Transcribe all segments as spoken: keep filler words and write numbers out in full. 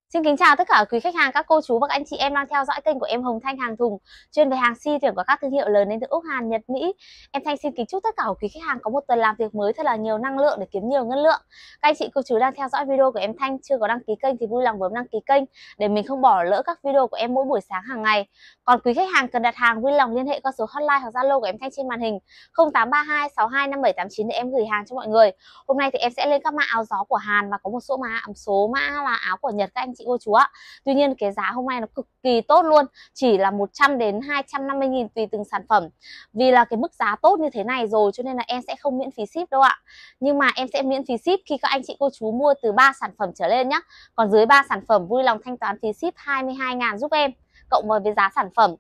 Xin kính chào tất cả quý khách hàng, các cô chú và các anh chị em đang theo dõi kênh của em Hồng Thanh Hàng Thùng, chuyên về hàng si tuyển của các thương hiệu lớn đến từ Úc, Hàn, Nhật, Mỹ. Em Thanh xin kính chúc tất cả quý khách hàng có một tuần làm việc mới thật là nhiều năng lượng để kiếm nhiều ngân lượng. Các anh chị cô chú đang theo dõi video của em Thanh chưa có đăng ký kênh thì vui lòng bấm đăng ký kênh để mình không bỏ lỡ các video của em mỗi buổi sáng hàng ngày. Còn quý khách hàng cần đặt hàng vui lòng liên hệ qua số hotline hoặc Zalo của em Thanh trên màn hình không tám ba hai sáu hai năm bảy tám chín để em gửi hàng cho mọi người. Hôm nay thì em sẽ lên các mã áo gió của Hàn và có một số mã số mã là áo của Nhật các anh chị cô chú ạ. Tuy nhiên cái giá hôm nay nó cực kỳ tốt luôn, chỉ là một trăm đến hai trăm năm mươi nghìn tùy từng sản phẩm. Vì là cái mức giá tốt như thế này rồi cho nên là em sẽ không miễn phí ship đâu ạ. Nhưng mà em sẽ miễn phí ship khi các anh chị cô chú mua từ ba sản phẩm trở lên nhé. Còn dưới ba sản phẩm vui lòng thanh toán phí ship hai mươi hai nghìn giúp em, cộng với giá sản phẩm.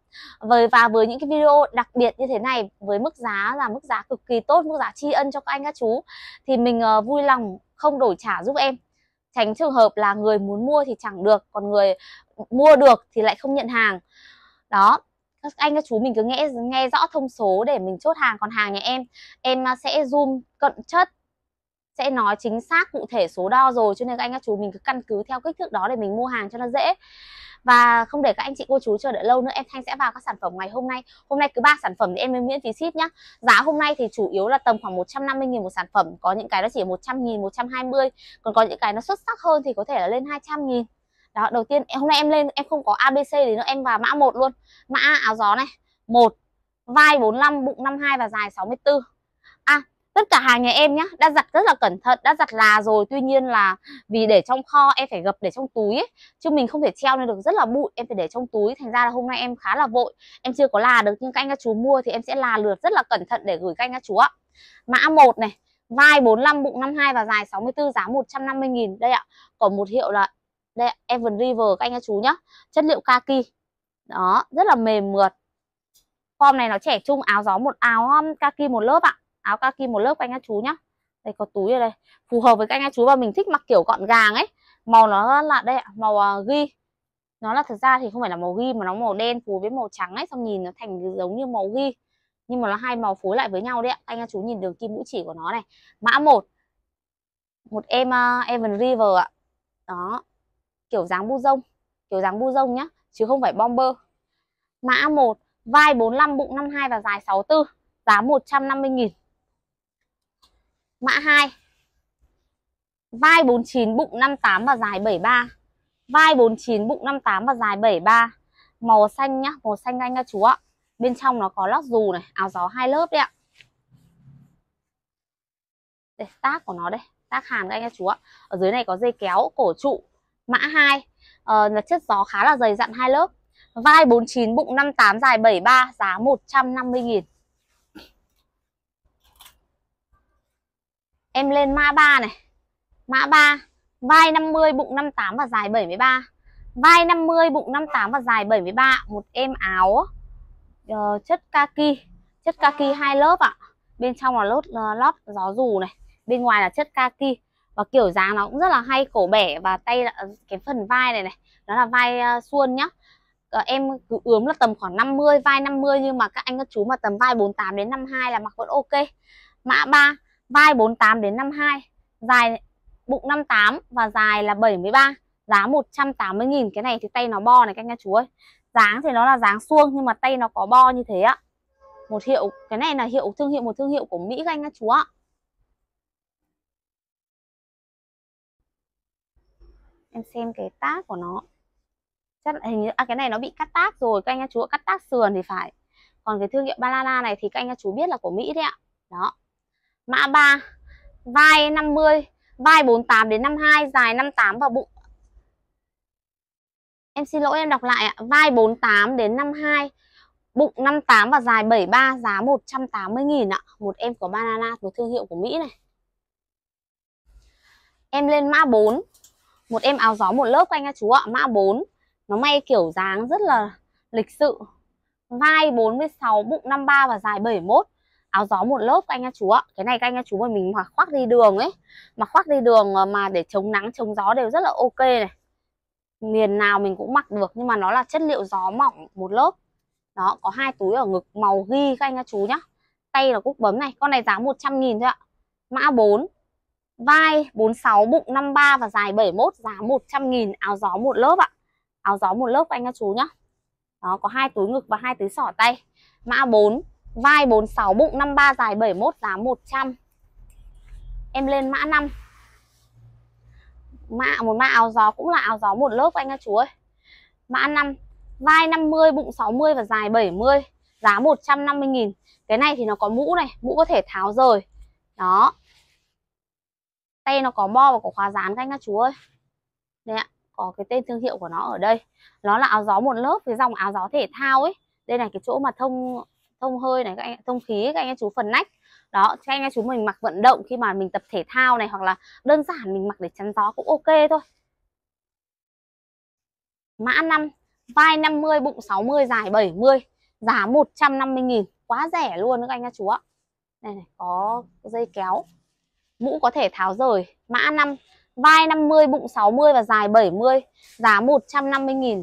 Và với những cái video đặc biệt như thế này, với mức giá là mức giá cực kỳ tốt, mức giá tri ân cho các anh các chú, thì mình vui lòng không đổi trả giúp em. Tránh trường hợp là người muốn mua thì chẳng được, còn người mua được thì lại không nhận hàng. Đó, các anh các chú mình cứ nghe nghe rõ thông số để mình chốt hàng. Còn hàng nhà em, em sẽ zoom cận chất, sẽ nói chính xác cụ thể số đo rồi, cho nên các anh các chú mình cứ căn cứ theo kích thước đó để mình mua hàng cho nó dễ. Và không để các anh chị cô chú chờ đợi lâu nữa, em Thanh sẽ vào các sản phẩm ngày hôm nay. Hôm nay cứ ba sản phẩm thì em mới miễn phí ship nhá. Giá hôm nay thì chủ yếu là tầm khoảng một trăm năm mươi nghìn một sản phẩm, có những cái nó chỉ một trăm nghìn, một trăm hai mươi, còn có những cái nó xuất sắc hơn thì có thể là lên hai trăm nghìn. Đó, đầu tiên hôm nay em lên em không có a bê xê thì nữa, em vào mã một luôn. Mã áo gió này, một, vai bốn mươi lăm, bụng năm mươi hai và dài sáu mươi tư. À, tất cả hàng nhà em nhá, đã giặt rất là cẩn thận, đã giặt là rồi. Tuy nhiên là vì để trong kho em phải gập để trong túi ấy, chứ mình không thể treo lên được, rất là bụi, em phải để trong túi. Thành ra là hôm nay em khá là vội, em chưa có là được. Nhưng các anh các chú mua thì em sẽ là lượt rất là cẩn thận để gửi các anh các chú ạ. Mã một này, vai bốn mươi lăm, bụng năm mươi hai và dài sáu mươi tư, giá một trăm năm mươi nghìn. Đây ạ, có một hiệu là đây, Evan River các anh các chú nhá. Chất liệu kaki. Đó, rất là mềm mượt. Form này nó trẻ trung, áo gió một áo kaki một lớp ạ. Áo kaki một lớp các anh các chú nhá. Đây có túi ở đây, phù hợp với các anh các chú và mình thích mặc kiểu gọn gàng ấy. Màu nó là đây ạ, màu uh, ghi. Nó là thật ra thì không phải là màu ghi mà nó màu đen phù với màu trắng ấy, xong nhìn nó thành giống như màu ghi. Nhưng mà nó hai màu phối lại với nhau đấy ạ. Anh các chú nhìn đường kim mũi chỉ của nó này. Mã một. Một em uh, Evan River ạ. Đó. Kiểu dáng bu rông, kiểu dáng bu rông nhá, chứ không phải bomber. Mã một, vai bốn mươi lăm, bụng năm mươi hai và dài sáu mươi tư, giá một trăm năm mươi nghìn. Mã hai, vai bốn mươi chín, bụng năm mươi tám và dài bảy mươi ba. Vai bốn mươi chín, bụng năm mươi tám và dài bảy mươi ba. Màu xanh nhá, màu xanh anh các chú ạ. Bên trong nó có lót dù này, áo gió hai lớp đấy ạ. Đây, tác của nó đây, tác Hàn các anh các chú ạ. Ở dưới này có dây kéo cổ trụ. Mã hai, uh, là chất gió khá là dày dặn hai lớp. Vai bốn mươi chín, bụng năm mươi tám, dài bảy mươi ba, giá một trăm năm mươi nghìn. Em lên mã ba này. Mã ba, vai năm mươi, bụng năm mươi tám và dài bảy mươi ba. Vai năm mươi, bụng năm mươi tám và dài bảy mươi ba. Một em áo uh, chất kaki. Chất kaki hai lớp ạ. Bên trong là lót, uh, lót gió dù này. Bên ngoài là chất kaki. Và kiểu dáng nó cũng rất là hay, cổ bẻ và tay là cái phần vai này này. Đó là vai uh, suôn nhá. Uh, em cứ ướm là tầm khoảng năm mươi, vai năm mươi, nhưng mà các anh các chú mà tầm vai bốn mươi tám đến năm mươi hai là mặc vẫn ok. Mã ba, vai bốn mươi tám đến năm mươi hai, dài bụng năm mươi tám và dài là bảy mươi ba, giá một trăm tám mươi nghìn. Cái này thì tay nó bo này các anh các chú ơi. Dáng thì nó là dáng suông nhưng mà tay nó có bo như thế ạ. Một hiệu, cái này là hiệu thương hiệu một thương hiệu của Mỹ các anh các chú ạ. Em xem cái tag của nó. Chắc hình như à, cái này nó bị cắt tag rồi các anh các chú ạ, cắt tag sườn thì phải. Còn cái thương hiệu Banana này thì các anh các chú biết là của Mỹ đấy ạ. Đó. Mã ba, vai năm mươi, vai bốn mươi tám đến năm mươi hai, dài năm mươi tám và bụng. Em xin lỗi em đọc lại ạ. Vai bốn mươi tám đến năm mươi hai, bụng năm mươi tám và dài bảy mươi ba, giá một trăm tám mươi nghìn ạ. Một em của Banana, một thương hiệu của Mỹ này. Em lên mã bốn. Một em áo gió một lớp các anh các chú ạ. Mã bốn. Nó may kiểu dáng rất là lịch sự. Vai bốn mươi sáu, bụng năm mươi ba và dài bảy mươi mốt. Áo gió một lớp các anh các chú ạ. Cái này các anh các chú mà mình mặc khoác đi đường ấy, mặc khoác đi đường mà để chống nắng chống gió đều rất là ok này. Miền nào mình cũng mặc được, nhưng mà nó là chất liệu gió mỏng một lớp. Đó, có hai túi ở ngực màu ghi các anh các chú nhá. Tay là cúc bấm này. Con này giá một trăm nghìn thôi ạ. Mã bốn. vai bốn mươi sáu, bụng năm mươi ba và dài bảy mươi mốt, giá một trăm nghìn, áo gió một lớp ạ. Áo gió một lớp anh các chú nhá. Đó, có hai túi ngực và hai túi xỏ tay. Mã bốn, vai bốn mươi sáu, bụng năm mươi ba, dài bảy mươi mốt, giá một trăm. Em lên mã năm. Mã một mã áo gió cũng là áo gió một lớp anh các chú ơi. Mã năm, vai năm mươi, bụng sáu mươi và dài bảy mươi, giá một trăm năm mươi nghìn. Cái này thì nó có mũ này, mũ có thể tháo rời. Đó. Tay nó có bo và có khóa dán các anh các chú ơi. Đây ạ, có cái tên thương hiệu của nó ở đây. Nó là áo gió một lớp với dòng áo gió thể thao ấy. Đây này, cái chỗ mà thông thông hơi này, các anh, thông khí ấy, các anh các chú, phần nách. Đó, các anh các chú mình mặc vận động khi mà mình tập thể thao này, hoặc là đơn giản mình mặc để chắn gió cũng ok thôi. Mã năm, vai năm mươi, bụng sáu mươi, dài bảy mươi, giá một trăm năm mươi nghìn, quá rẻ luôn các anh các chú ạ. Đây này, có dây kéo. Mũ có thể tháo rời. Mã năm, vai năm mươi, bụng sáu mươi và dài bảy mươi, giá một trăm năm mươi nghìn.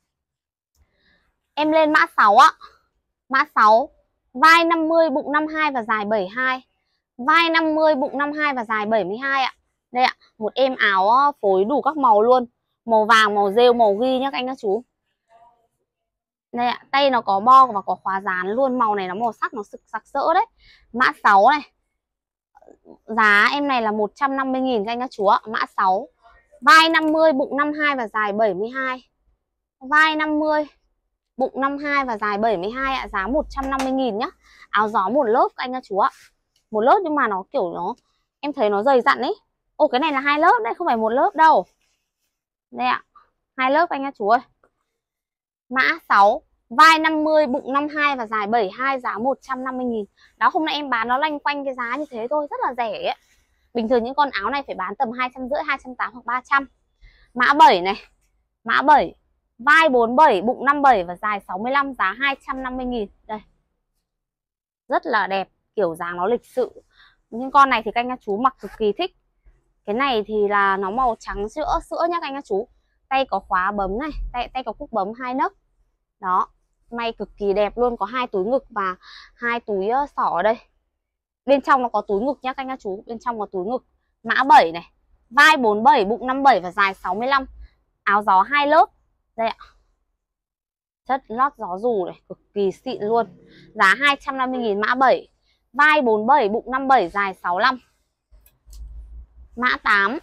Em lên mã sáu ạ. Mã sáu, vai năm mươi, bụng năm mươi hai và dài bảy mươi hai. Vai năm mươi, bụng năm mươi hai và dài bảy mươi hai ạ. Đây ạ, một êm áo phối đủ các màu luôn. Màu vàng, màu rêu, màu ghi nhá các anh các chú. Đây ạ, tay nó có bo và có khóa dán luôn. Màu này nó màu sắc, nó sực sặc sỡ đấy. Mã sáu này. Giá em này là một trăm năm mươi nghìn các anh các chú ạ. Mã sáu, vai năm mươi, bụng năm mươi hai và dài bảy mươi hai. Vai năm mươi, bụng năm mươi hai và dài bảy mươi hai ạ, giá một trăm năm mươi nghìn nhá. Áo gió một lớp các anh các chú ạ. Một lớp nhưng mà nó kiểu nó, em thấy nó dày dặn ấy. Ô, cái này là hai lớp đấy, không phải một lớp đâu. Đây ạ, hai lớp anh các chú ơi. Mã sáu, vai năm mươi, bụng năm mươi hai và dài bảy mươi hai, giá một trăm năm mươi nghìn. Đó, hôm nay em bán nó loanh quanh cái giá như thế thôi, rất là rẻ ấy. Bình thường những con áo này phải bán tầm hai trăm rưỡi, hai trăm tám mươi hoặc ba trăm. Mã bảy này. Mã bảy, vai bốn mươi bảy, bụng năm mươi bảy và dài sáu mươi lăm, giá hai trăm năm mươi nghìn. Đây. Rất là đẹp, kiểu dáng nó lịch sự. Nhưng con này thì các anh các chú mặc cực kỳ thích. Cái này thì là nó màu trắng sữa sữa nhá các anh các chú. Tay có khóa bấm này, tay tay có cúc bấm hai nấc. Đó, may cực kỳ đẹp luôn, có hai túi ngực và hai túi xỏ ở đây. Bên trong nó có túi ngực nhá các anh các chú, bên trong có túi ngực. Mã bảy này, vai bốn mươi bảy, bụng năm mươi bảy và dài sáu mươi lăm. Áo gió hai lớp. Đây ạ. Chất lót gió dù này, cực kỳ xịn luôn. Giá hai trăm năm mươi nghìn mã bảy. Vai bốn mươi bảy, bụng năm mươi bảy, dài sáu mươi lăm. Mã tám.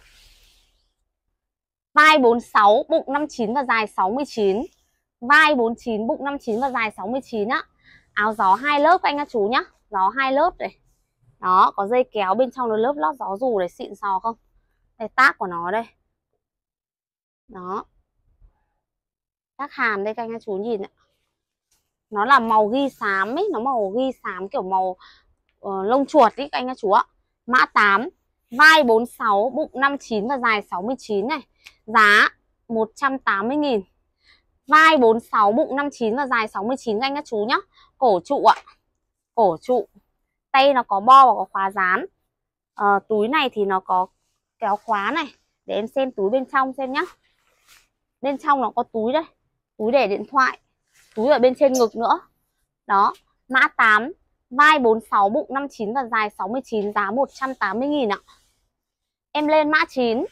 Vai bốn mươi sáu, bụng năm mươi chín và dài sáu mươi chín. Vai bốn mươi chín, bụng năm mươi chín và dài sáu mươi chín á. Áo gió hai lớp các anh các chú nhá. Gió hai lớp này. Đó, có dây kéo bên trong nó lớp lót gió dù này, xịn sò không? Đây, tác của nó đây. Đó. Tác hàn đây các anh các chú nhìn ạ. Nó là màu ghi xám ấy, nó màu ghi xám kiểu màu uh, lông chuột ấy các anh các chú ạ. Mã tám, vai bốn mươi sáu, bụng năm mươi chín và dài sáu mươi chín này. Giá một trăm tám mươi nghìn. Vai bốn mươi sáu, bụng năm mươi chín và dài sáu mươi chín các anh các chú nhá. Cổ trụ ạ. Cổ trụ. Tay nó có bo và có khóa dán. À, túi này thì nó có kéo khóa này. Để em xem túi bên trong xem nhá. Bên trong nó có túi đây. Túi để điện thoại. Túi ở bên trên ngực nữa. Đó. Mã tám, vai bốn mươi sáu, bụng năm mươi chín và dài sáu mươi chín, giá một trăm tám mươi nghìn ạ. Em lên mã chín.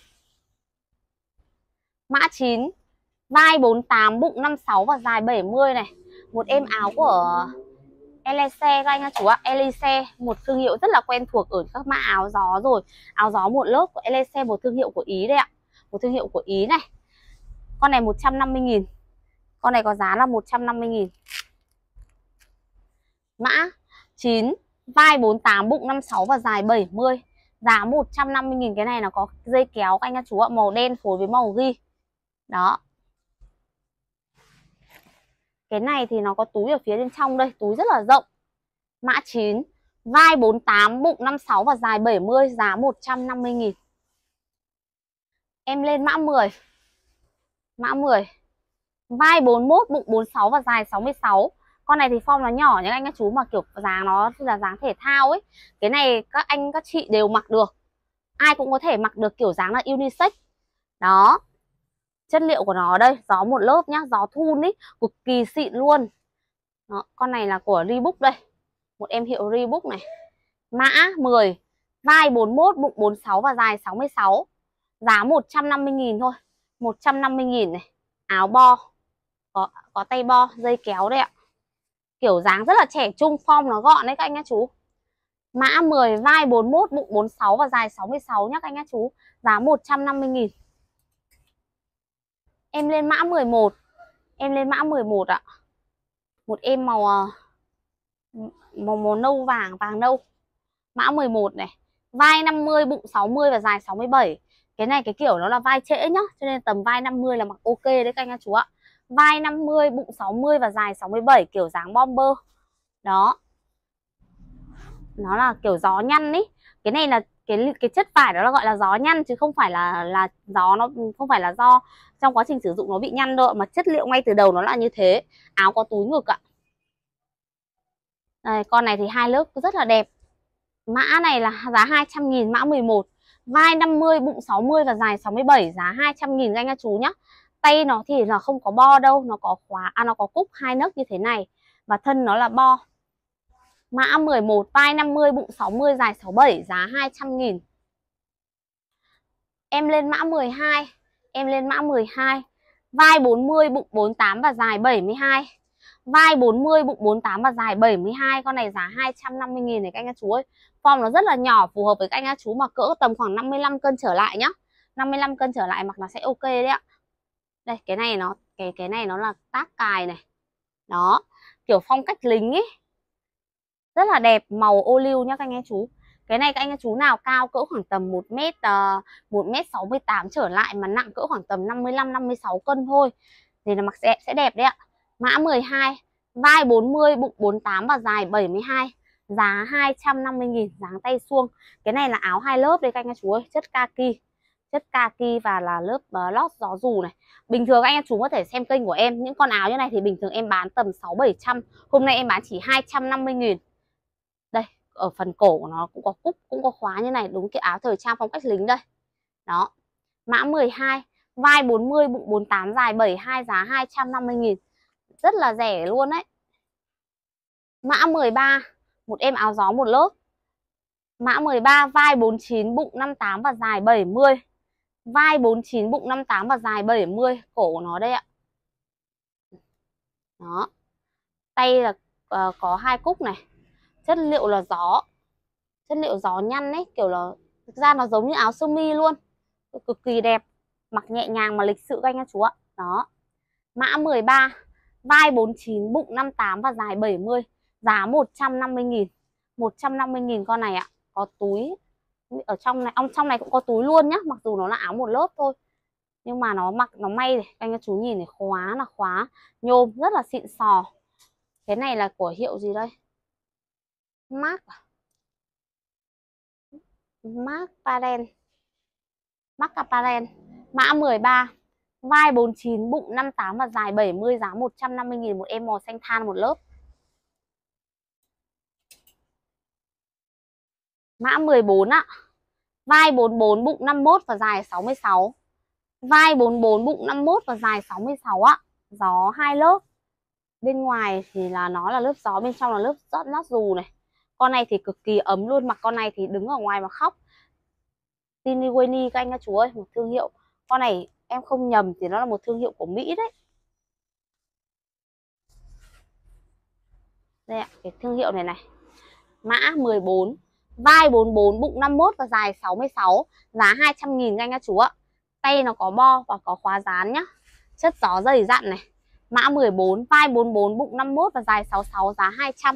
Mã chín, vai bốn mươi tám, bụng năm mươi sáu và dài bảy mươi này. Một êm áo của Elise các anh các chú ạ. Elise, một thương hiệu rất là quen thuộc ở các mã áo gió rồi. Áo gió một lớp của Elise, một thương hiệu của Ý đây ạ. Một thương hiệu của Ý này. Con này một trăm năm mươi nghìn. Con này có giá là một trăm năm mươi nghìn. Mã chín, vai bốn mươi tám, bụng năm mươi sáu và dài bảy mươi. Giá một trăm năm mươi nghìn. Cái này nó có dây kéo các anh các chú ạ. Màu đen phối với màu ghi. Đó. Cái này thì nó có túi ở phía bên trong đây. Túi rất là rộng. Mã chín, vai bốn mươi tám, bụng năm mươi sáu và dài bảy mươi. Giá một trăm năm mươi nghìn. Em lên mã mười. Mã mười, vai bốn mươi mốt, bụng bốn mươi sáu và dài sáu mươi sáu. Con này thì form nó nhỏ nhưng anh các chú mà kiểu dáng nó là dáng thể thao ấy. Cái này các anh các chị đều mặc được. Ai cũng có thể mặc được, kiểu dáng là unisex. Đó. Chất liệu của nó đây, gió một lớp nhá, gió thun ấy, cực kỳ xịn luôn. Đó, con này là của Reebok đây. Một em hiệu Reebok này. Mã mười, vai bốn mốt, bụng bốn mươi sáu và dài sáu mươi sáu. Giá một trăm năm mươi nghìn thôi. một trăm năm mươi nghìn này. Áo bo. Có, có tay bo, dây kéo đây ạ. Kiểu dáng rất là trẻ trung, form nó gọn đấy các anh các chú. Mã mười, vai bốn mốt, bụng bốn mươi sáu và dài sáu mươi sáu nhá các anh các chú. Giá một trăm năm mươi nghìn. Em lên mã mười một. Em lên mã mười một ạ. Một em màu màu màu nâu vàng, vàng nâu. Mã mười một này. Vai năm mươi, bụng sáu mươi và dài sáu mươi bảy. Cái này cái kiểu nó là vai trễ nhá, cho nên tầm vai năm mươi là mặc ok đấy các anh các chú ạ. Vai năm mươi, bụng sáu mươi và dài sáu mươi bảy, kiểu dáng bomber. Đó. Nó là kiểu gió nhăn ý. Cái này là cái cái chất vải đó là gọi là gió nhăn, chứ không phải là là gió, nó không phải là do trong quá trình sử dụng nó bị nhăn đâu, mà chất liệu ngay từ đầu nó là như thế. Áo có túi ngực ạ. Đây, con này thì hai lớp rất là đẹp. Mã này là giá hai trăm nghìn, mã mười một. Vai năm mươi, bụng sáu mươi và dài sáu mươi bảy, giá hai trăm nghìn anh các chú nhá. Tay nó thì là không có bo đâu, nó có khóa, à nó có cúc hai nấc như thế này. Và thân nó là bo. Mã mười một, vai năm mươi, bụng sáu mươi, dài sáu mươi bảy, giá hai trăm nghìn. Em lên mã mười hai. Em lên mã mười hai. Vai bốn mươi, bụng bốn mươi tám và dài bảy mươi hai. Vai bốn mươi, bụng bốn mươi tám và dài bảy mươi hai. Con này giá hai trăm năm mươi nghìn này các anh các chú ơi. Form nó rất là nhỏ, phù hợp với các anh các chú mà cỡ tầm khoảng năm mươi lăm cân trở lại nhá. năm mươi lăm cân trở lại mặc nó sẽ ok đấy ạ. Đây, cái này nó cái cái này nó là tác cài này. Đó, kiểu phong cách lính ấy. Rất là đẹp, màu ô liu nhá các anh các chú. Cái này các anh các chú nào cao cỡ khoảng tầm một mét uh, một mét sáu mươi tám trở lại mà nặng cỡ khoảng tầm năm mươi lăm năm mươi sáu cân thôi thì là mặc sẽ sẽ đẹp đấy ạ. Mã mười hai, vai bốn mươi, bụng bốn mươi tám và dài bảy mươi hai, giá hai trăm năm mươi nghìn, dáng tay suông. Cái này là áo hai lớp đây các anh các chú ơi, chất kaki. Chất kaki và là lớp uh, lót gió dù này. Bình thường anh em chú có thể xem kênh của em, những con áo như này thì bình thường em bán tầm sáu bảy trăm. Hôm nay em bán chỉ hai trăm năm mươi nghìn. Đây, ở phần cổ của nó cũng có cúc, cũng có khóa như này, đúng cái áo thời trang phong cách lính đây. Đó. Mã mười hai, vai bốn mươi, bụng bốn mươi tám, dài bảy mươi hai, giá hai trăm năm mươi nghìn. Rất là rẻ luôn đấy. Mã mười ba, một em áo gió một lớp. Mã mười ba, vai bốn mươi chín, bụng năm mươi tám và dài bảy mươi. Vai bốn mươi chín, bụng năm mươi tám và dài bảy mươi, cổ của nó đây ạ. Đó. Tay là uh, có hai cúc này. Chất liệu là gió. Chất liệu gió nhăn ấy, kiểu là thực ra nó giống như áo sơ mi luôn. Cực kỳ đẹp, mặc nhẹ nhàng mà lịch sự các anh các chú ạ. Đó. Mã mười ba, vai bốn mươi chín, bụng năm mươi tám và dài bảy mươi, giá một trăm năm mươi nghìn. một trăm năm mươi nghìn con này ạ. Có túi ở trong này, ông trong này cũng có túi luôn nhá, mặc dù nó là áo một lớp thôi. Nhưng mà nó mặc nó may này, anh các chú nhìn này, khóa là khóa nhôm rất là xịn sò. Cái này là của hiệu gì đây? Mark à? Mark Paren. Mark Paren. Mã mười ba, vai bốn mươi chín, bụng năm mươi tám và dài bảy mươi, giá một trăm năm mươi nghìn, một em màu xanh than một lớp. Mã mười bốn ạ. Vai bốn mươi bốn, bụng năm mươi mốt và dài sáu mươi sáu. Vai bốn mươi bốn, bụng năm mươi mốt và dài sáu mươi sáu ạ. Gió hai lớp. Bên ngoài thì là nó là lớp gió, bên trong là lớp rót lót dù này. Con này thì cực kỳ ấm luôn, mặc con này thì đứng ở ngoài mà khóc. Tini Winnie các anh các chú ơi, một thương hiệu. Con này em không nhầm thì nó là một thương hiệu của Mỹ đấy. Đây ạ, cái thương hiệu này này. Mã mười bốn, vai bốn mươi bốn, bụng năm mươi mốt và dài sáu mươi sáu, giá hai trăm nghìn anh các chú ạ. Tay nó có bo và có khóa dán nhá. Chất gió dày dặn này. Mã mười bốn, vai bốn mươi bốn, bụng năm mươi mốt và dài sáu mươi sáu, giá hai trăm.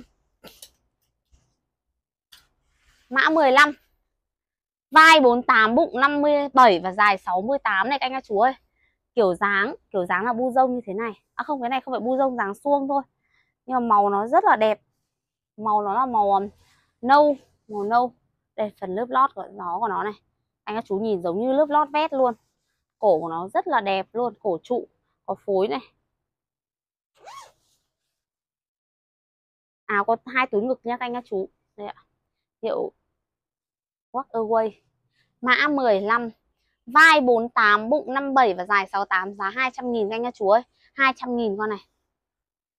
Mã mười lăm, vai bốn mươi tám, bụng năm mươi bảy và dài sáu mươi tám này các anh các chú ơi. Kiểu dáng, kiểu dáng là bu rông như thế này. À không, cái này không phải bu rông, dáng suông thôi. Nhưng mà màu nó rất là đẹp. Màu nó là màu um, nâu, màu nâu. Đây, phần lớp lót của nó của nó này. Anh các chú nhìn giống như lớp lót vest luôn. Cổ của nó rất là đẹp luôn, cổ trụ, có phối này. Áo có hai túi ngực nha các anh các chú. Đây ạ. Hiệu Walk Away. Mã mười lăm, vai bốn mươi tám, bụng năm mươi bảy và dài sáu mươi tám, giá hai trăm nghìn các anh các chú ơi. hai trăm nghìn con này.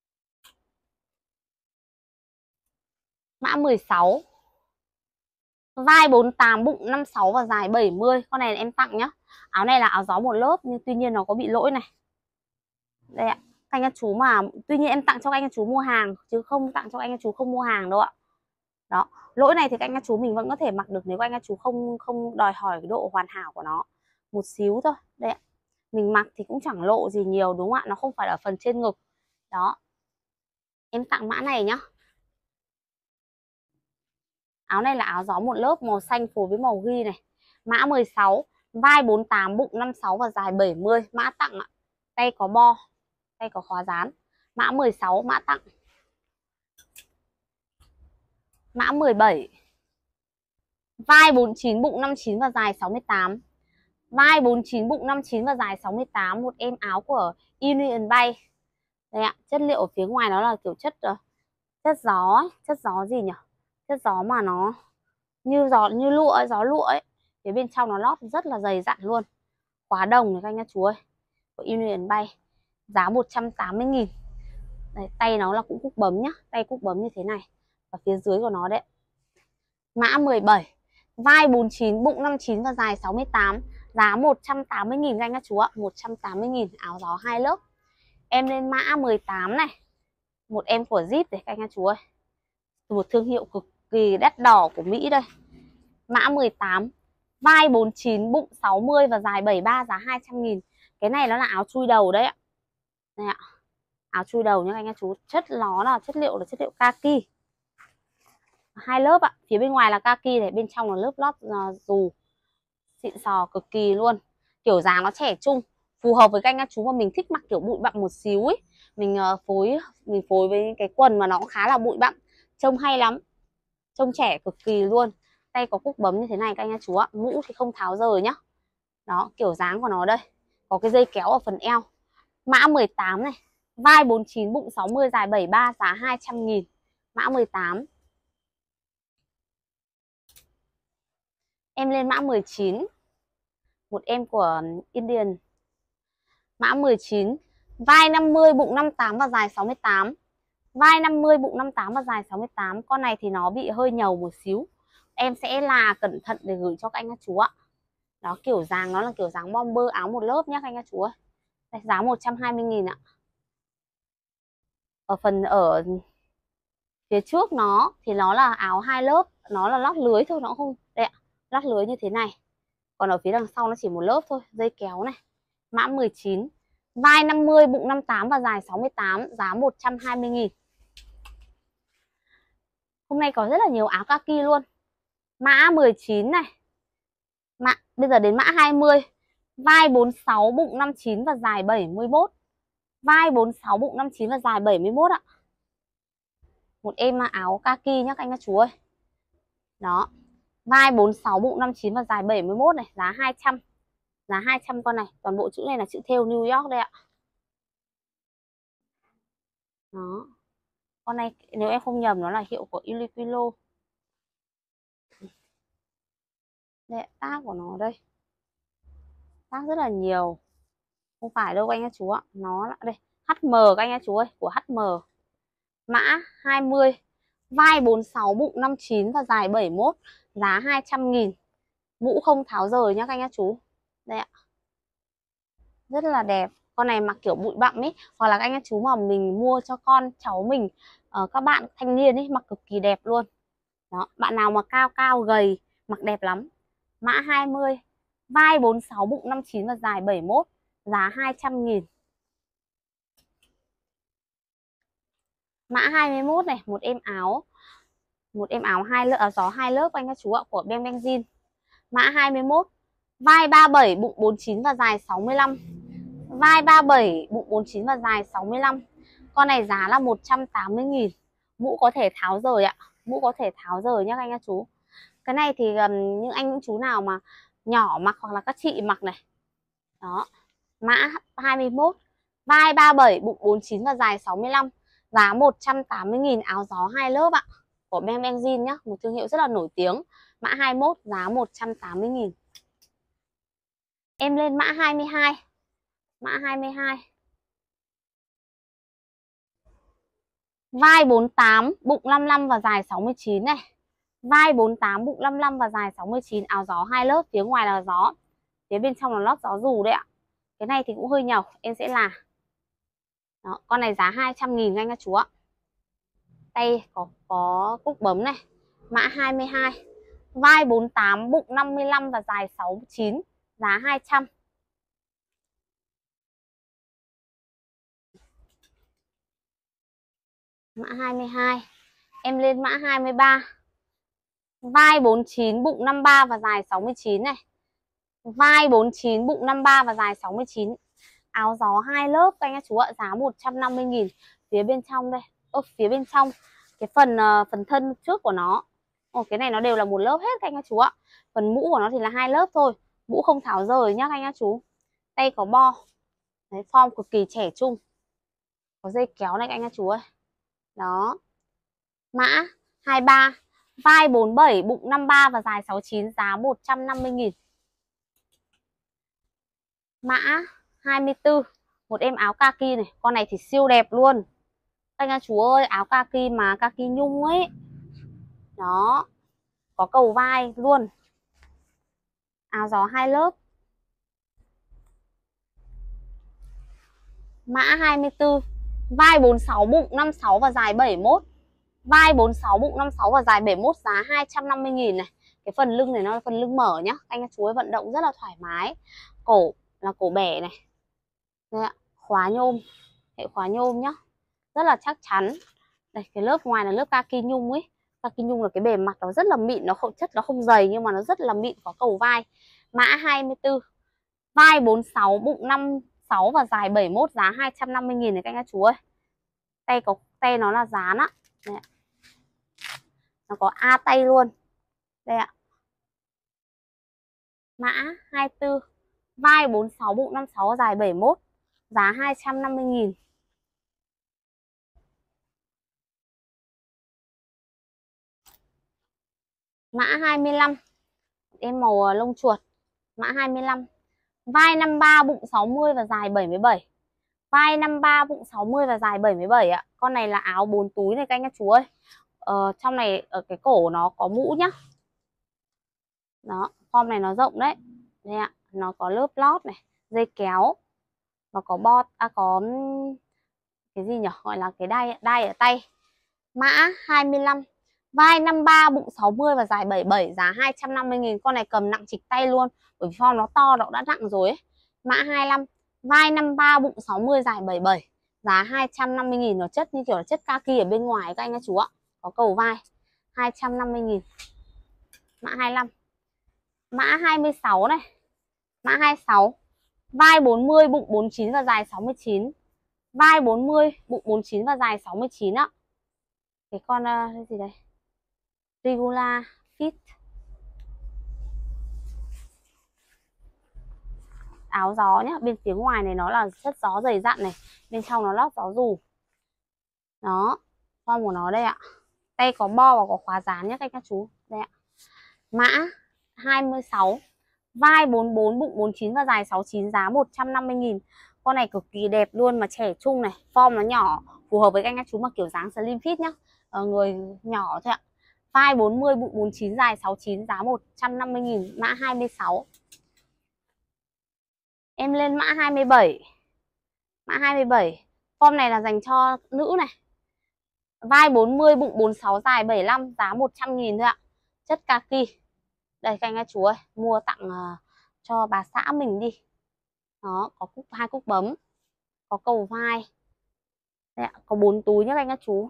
Mã mười sáu, vai bốn tám, bụng năm sáu và dài bảy mươi. Con này em tặng nhá. Áo này là áo gió một lớp nhưng tuy nhiên nó có bị lỗi này. Đây ạ. Các anh các chú mà tuy nhiên em tặng cho các anh các chú mua hàng chứ không tặng cho các anh các chú không mua hàng đâu ạ. Đó, lỗi này thì các anh các chú mình vẫn có thể mặc được nếu các anh các chú không không đòi hỏi cái độ hoàn hảo của nó. Một xíu thôi. Đây ạ. Mình mặc thì cũng chẳng lộ gì nhiều đúng không ạ? Nó không phải ở phần trên ngực. Đó. Em tặng mã này nhá. Áo này là áo gió một lớp màu xanh phối với màu ghi này. Mã mười sáu, vai bốn tám, bụng năm sáu và dài bảy mươi. Mã tặng ạ. Tay có bo, tay có khóa dán. Mã mười sáu, mã tặng. Mã mười bảy, vai bốn chín, bụng năm chín và dài sáu mươi tám. Vai bốn chín, bụng năm chín và dài sáu mươi tám. Một em áo của Union Bay. Đây ạ, chất liệu ở phía ngoài nó là kiểu chất chất gió ấy. Chất gió gì nhỉ? Chất gió mà nó như gió như lụa ấy, gió lụa ấy. Phía bên trong nó lót rất là dày dặn luôn. Khóa đồng này các anh chú ơi. Của Union Bay. Giá một trăm tám mươi nghìn. Đấy, tay nó là cũng cúc bấm nhá. Tay cúc bấm như thế này. Và phía dưới của nó đấy. Mã mười bảy. Vai bốn chín, bụng năm chín và dài sáu mươi tám. Giá một trăm tám mươi nghìn các anh các chú ạ. một trăm tám mươi nghìn. Áo gió hai lớp. Em lên mã mười tám này. Một em của Zip này các anh các chú ơi. Một thương hiệu cực kỳ đắt đỏ của Mỹ đây. Mã mười tám. Vai bốn chín, bụng sáu mươi và dài bảy mươi ba, giá hai trăm nghìn. Cái này nó là áo chui đầu đấy ạ. Đây ạ. Áo chui đầu nha anh các chú. Chất nó là chất liệu là chất liệu kaki. Hai lớp ạ. Phía bên ngoài là kaki này, bên trong là lớp lót uh, dù. Xịn sò cực kỳ luôn. Kiểu dáng nó trẻ trung, phù hợp với các anh các chú mà mình thích mặc kiểu bụi bặm một xíu ấy. Mình uh, phối mình phối với cái quần mà nó cũng khá là bụi bặm. Trông hay lắm. Trông trẻ cực kỳ luôn. Tay có cúc bấm như thế này các anh các chú ạ. Mũ thì không tháo rời nhá. Đó, kiểu dáng của nó đây. Có cái dây kéo ở phần eo. Mã mười tám này. Vai bốn chín, bụng sáu mươi, dài bảy mươi ba, giá hai trăm nghìn. Mã mười tám. Em lên mã mười chín. Một em của Indian. Mã mười chín. Vai năm mươi, bụng năm mươi tám và dài sáu mươi tám. Vai năm mươi, bụng năm mươi tám và dài sáu mươi tám. Con này thì nó bị hơi nhầu một xíu. Em sẽ là cẩn thận để gửi cho các anh các chú ạ. Đó, kiểu dáng nó là kiểu dáng bomber áo một lớp nhé các anh các chú ơi. Đây, giá một trăm hai mươi nghìn ạ. Ở phần ở phía trước nó thì nó là áo hai lớp. Nó là lót lưới thôi, nó không. Đây ạ, lót lưới như thế này. Còn ở phía đằng sau nó chỉ một lớp thôi. Dây kéo này. Mã mười chín. Vai năm mươi, bụng năm mươi tám và dài sáu mươi tám. Giá một trăm hai mươi nghìn. Hôm nay có rất là nhiều áo kaki luôn. Mã mười chín này. Mã, bây giờ đến mã hai mươi. Vai bốn sáu, bụng năm mươi chín và dài bảy mươi mốt. Vai bốn sáu, bụng năm mươi chín và dài bảy mươi mốt ạ. Một em áo kaki nhá các anh các chú ơi. Đó. Vai bốn sáu, bụng năm mươi chín và dài bảy mươi mốt này. Giá hai trăm. Giá hai trăm con này. Toàn bộ chữ này là chữ thêu New York đây ạ. Đó. Con này nếu em không nhầm nó là hiệu của Uniqlo. Đây, tag của nó đây. Tag rất là nhiều. Không phải đâu các anh các chú ạ. Nó là đây. hát em các anh các chú ơi. Của hát em. Mã hai mươi. Vai bốn sáu, bụng năm mươi chín và dài bảy mươi mốt. Giá hai trăm nghìn. Mũ không tháo rời nhá các anh các chú. Đây ạ. Rất là đẹp. Con này mặc kiểu bụi bặm ấy. Hoặc là các anh các chú mà mình mua cho con cháu mình, uh, các bạn thanh niên ấy, mặc cực kỳ đẹp luôn. Đó. Bạn nào mà cao cao gầy mặc đẹp lắm. Mã hai mươi. Vai bốn sáu, bụng năm mươi chín và dài bảy mươi mốt. Giá hai trăm nghìn. Mã hai mươi mốt này. Một em áo. Một em áo hai lớp, áo gió hai lớp anh các chú ạ. Của Ben Benzin. Mã hai mươi mốt. Vai ba mươi bảy, bụng bốn mươi chín và dài sáu mươi lăm. Vai ba mươi bảy, bụng bốn mươi chín và dài sáu mươi lăm. Con này giá là một trăm tám mươi nghìn. Mũ có thể tháo rời ạ. Mũ có thể tháo rời nhá các anh các chú. Cái này thì um, những anh những chú nào mà nhỏ mặc hoặc là các chị mặc này. Đó. Mã hai mươi mốt. Vai ba mươi bảy, bụng bốn mươi chín và dài sáu mươi lăm. Giá một trăm tám mươi nghìn. Áo gió hai lớp ạ. Của Ben Benzin nhá. Một thương hiệu rất là nổi tiếng. Mã hai mươi mốt. Giá một trăm tám mươi nghìn. Em lên mã hai mươi hai. Mã hai mươi hai. Vai bốn mươi tám, bụng năm mươi lăm và dài sáu mươi chín này. vai bốn mươi tám, bụng năm mươi lăm và dài sáu mươi chín, áo gió hai lớp, phía ngoài là gió, phía bên trong là lót gió dù đấy ạ. Cái này thì cũng hơi nhàu, em sẽ là đó, con này giá hai trăm nghìn anh các chú ạ. Tay có có cúc bấm này, mã hai mươi hai, vai bốn mươi tám, bụng năm mươi lăm và dài sáu mươi chín, giá hai trăm. Mã hai mươi hai. Em lên mã hai mươi ba. Vai bốn mươi chín, bụng năm mươi ba và dài sáu mươi chín này. Vai bốn mươi chín, bụng năm mươi ba và dài sáu mươi chín. Áo gió hai lớp các anh các chú ạ, giá một trăm năm mươi nghìn. Phía bên trong đây, ơ phía bên trong cái phần uh, phần thân trước của nó. Ồ, cái này nó đều là một lớp hết các anh các chú ạ. Phần mũ của nó thì là hai lớp thôi. Mũ không tháo rời nhá các anh các chú. Tay có bo. Đấy, form cực kỳ trẻ trung. Có dây kéo này các anh các chú ơi. Đó. Mã hai mươi ba, vai bốn mươi bảy, bụng năm mươi ba và dài sáu mươi chín, giá một trăm năm mươi nghìn. Mã hai mươi tư, một em áo kaki này, con này thì siêu đẹp luôn. Các anh chú ơi, áo kaki mà kaki nhung ấy. Đó. Có cầu vai luôn. Áo gió hai lớp. Mã hai mươi tư, vai bốn mươi sáu, bụng năm mươi sáu và dài bảy mươi mốt. Vai bốn mươi sáu, bụng năm mươi sáu và dài bảy mươi mốt, giá hai trăm năm mươi nghìn này. Cái phần lưng này nó là phần lưng mở nhá. Anh các chú ấy vận động rất là thoải mái. Cổ là cổ bẻ này. Đây ạ, khóa nhôm, hệ khóa nhôm nhá. Rất là chắc chắn. Đây, cái lớp ngoài là lớp kaki nhung ấy. Kaki nhung là cái bề mặt nó rất là mịn, nó không chất nó không dày nhưng mà nó rất là mịn, có cầu vai. Mã hai mươi tư. Vai bốn mươi sáu, bụng năm mươi sáu và dài bảy mươi mốt, giá hai trăm năm mươi nghìn này các anh các chú ơi. Tay có tay nó là dán á. Đây ạ. Nó có A tay luôn. Đây ạ. Mã hai mươi tư. Vai bốn mươi sáu, bụng năm mươi sáu, dài bảy mươi mốt, giá hai trăm năm mươi nghìn. Mã hai mươi lăm. Em màu lông chuột. Mã hai mươi lăm. Vai năm mươi ba, bụng sáu mươi và dài bảy mươi bảy. Vai năm mươi ba, bụng sáu mươi và dài bảy mươi bảy ạ. Con này là áo bốn túi này các anh các chú ơi. Ờ, trong này ở cái cổ nó có mũ nhá. Đó, form này nó rộng đấy. Đây ạ, nó có lớp lót này, dây kéo và có bo à, có cái gì nhỉ? Gọi là cái đai đai ở tay. Mã hai mươi lăm. Vai năm mươi ba, bụng sáu mươi và dài bảy mươi bảy, giá hai trăm năm mươi nghìn. Con này cầm nặng trịch tay luôn, bởi vì form nó to, nó đã nặng rồi ấy. Mã hai mươi lăm. Vai năm mươi ba, bụng sáu mươi, dài bảy mươi bảy, giá hai trăm năm mươi nghìn. Nó chất như kiểu là chất kaki ở bên ngoài các anh các chú ạ. Có cầu vai, hai trăm năm mươi nghìn. Mã hai mươi lăm. Mã hai mươi sáu này. Mã hai mươi sáu. Vai bốn mươi, bụng bốn mươi chín và dài sáu mươi chín. Vai bốn mươi, bụng bốn mươi chín và dài sáu mươi chín ạ. Cái con uh, cái gì đây? Regular fit. Áo gió nhá, bên phía ngoài này nó là chất gió dày dặn này, bên trong nó lót gió dù. Đó, form của nó đây ạ. Tay có bo và có khóa dán nhé các chú. Đây ạ. Mã hai mươi sáu. Vai bốn mươi bốn, bụng bốn mươi chín và dài sáu mươi chín, giá một trăm năm mươi nghìn. Con này cực kỳ đẹp luôn mà trẻ trung này, form nó nhỏ, phù hợp với các anh các chú mà kiểu dáng slim fit nhá. Ờ, người nhỏ thôi ạ. Vai bốn mươi, bụng bốn mươi chín, dài sáu mươi chín, giá một trăm năm mươi nghìn. Mã hai mươi sáu. Em lên mã hai mươi bảy. Mã hai mươi bảy. Form này là dành cho nữ này. Vai bốn mươi, bụng bốn mươi sáu, dài bảy mươi lăm, giá một trăm nghìn thôi ạ. Chất kaki. Đây các anh các chú ơi, mua tặng uh, cho bà xã mình đi. Đó, có cúc, hai cúc bấm, có cầu vai. Đây ạ, có bốn túi nhé các anh các chú.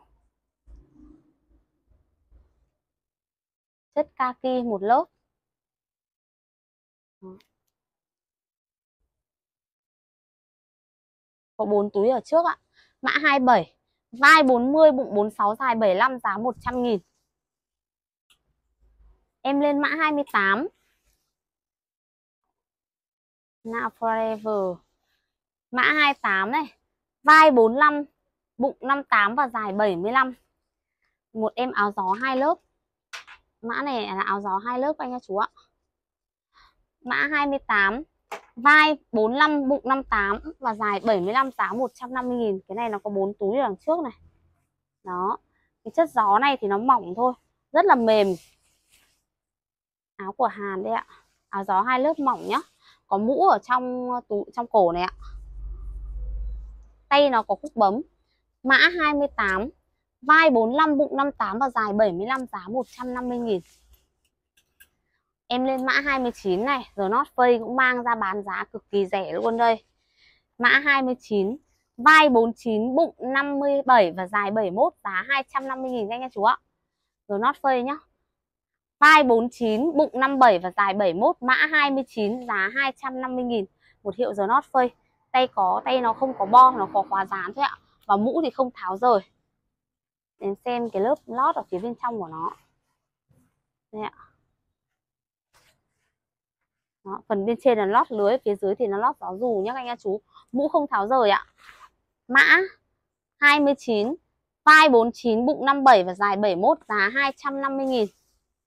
Chất kaki một lớp. Đó. Có bốn túi ở trước ạ. Mã hai mươi bảy. Vai bốn mươi, bụng bốn mươi sáu, dài bảy mươi lăm, giá một trăm nghìn. Em lên mã hai mươi tám. Now Forever. Mã hai mươi tám này. Vai bốn mươi lăm, bụng năm mươi tám và dài bảy mươi lăm. Một em áo gió hai lớp. Mã này là áo gió hai lớp anh các chú ạ. Mã hai mươi tám. Vai bốn mươi lăm, bụng năm mươi tám và dài bảy mươi lăm, giá một trăm năm mươi nghìn. Cái này nó có bốn túi ở đằng trước này. Đó. Cái chất gió này thì nó mỏng thôi, rất là mềm. Áo của Hàn đây ạ. Áo gió hai lớp mỏng nhá. Có mũ ở trong túi, trong cổ này ạ. Tay nó có khúc bấm. Mã hai mươi tám, vai bốn mươi lăm, bụng năm mươi tám và dài bảy mươi lăm, giá một trăm năm mươi nghìn. Em lên mã hai mươi chín này, The North Face cũng mang ra bán giá cực kỳ rẻ luôn đây. Mã hai mươi chín, vai bốn mươi chín, bụng năm mươi bảy và dài bảy mươi mốt, giá hai trăm năm mươi nghìn anh nha chú ạ. The North Face nhá. Vai bốn mươi chín, bụng năm mươi bảy và dài bảy mươi mốt, mã hai mươi chín, giá hai trăm năm mươi nghìn. Một hiệu The North Face. Tay có, tay nó không có bo, nó có khóa dán thôi ạ. Và mũ thì không tháo rời. Đến xem cái lớp lót ở phía bên trong của nó. Đây ạ. Đó, phần bên trên là lót lưới, phía dưới thì nó lót gió dù nhá anh nha chú. Mũ không tháo rời ạ. Mã hai mươi chín, vai bốn mươi chín, bụng năm mươi bảy và dài bảy mươi mốt, giá hai trăm năm mươi nghìn.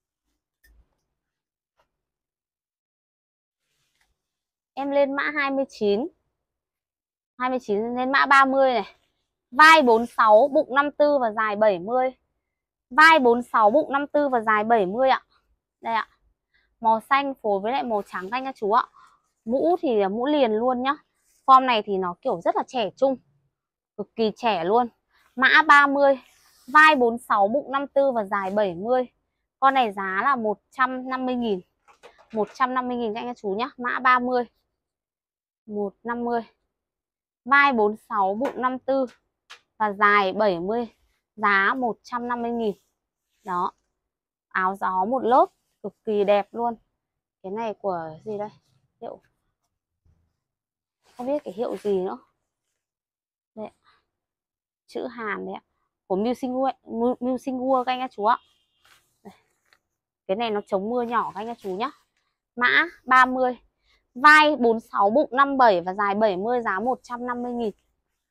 Em lên mã hai mươi chín. hai mươi chín lên mã ba mươi này. Vai bốn mươi sáu, bụng năm mươi tư và dài bảy mươi. Vai bốn mươi sáu, bụng năm mươi tư và dài bảy mươi ạ. Đây ạ. Màu xanh phối với lại màu trắng anh nha chú ạ. Mũ thì mũ liền luôn nhá. Form này thì nó kiểu rất là trẻ trung, cực kỳ trẻ luôn. Mã ba mươi, vai bốn mươi sáu, bụng năm mươi tư và dài bảy mươi. Con này giá là một trăm năm mươi nghìn. một trăm năm mươi nghìn anh nha chú nhá. Mã ba mươi. một trăm năm mươi. Vai bốn mươi sáu, bụng năm mươi tư và dài bảy mươi, giá một trăm năm mươi nghìn. Đó. Áo gió một lớp cực kỳ đẹp luôn. Cái này của gì đây? Hiệu không biết cái hiệu gì nữa. Đây. Chữ Hàn đấy ạ. Của Musingur, Musingur các anh nha chú ạ. Đây. Cái này nó chống mưa nhỏ các anh nha chú nhá. Mã ba mươi. Vai bốn mươi sáu, bụng năm mươi bảy và dài bảy mươi, giá một trăm năm mươi nghìn.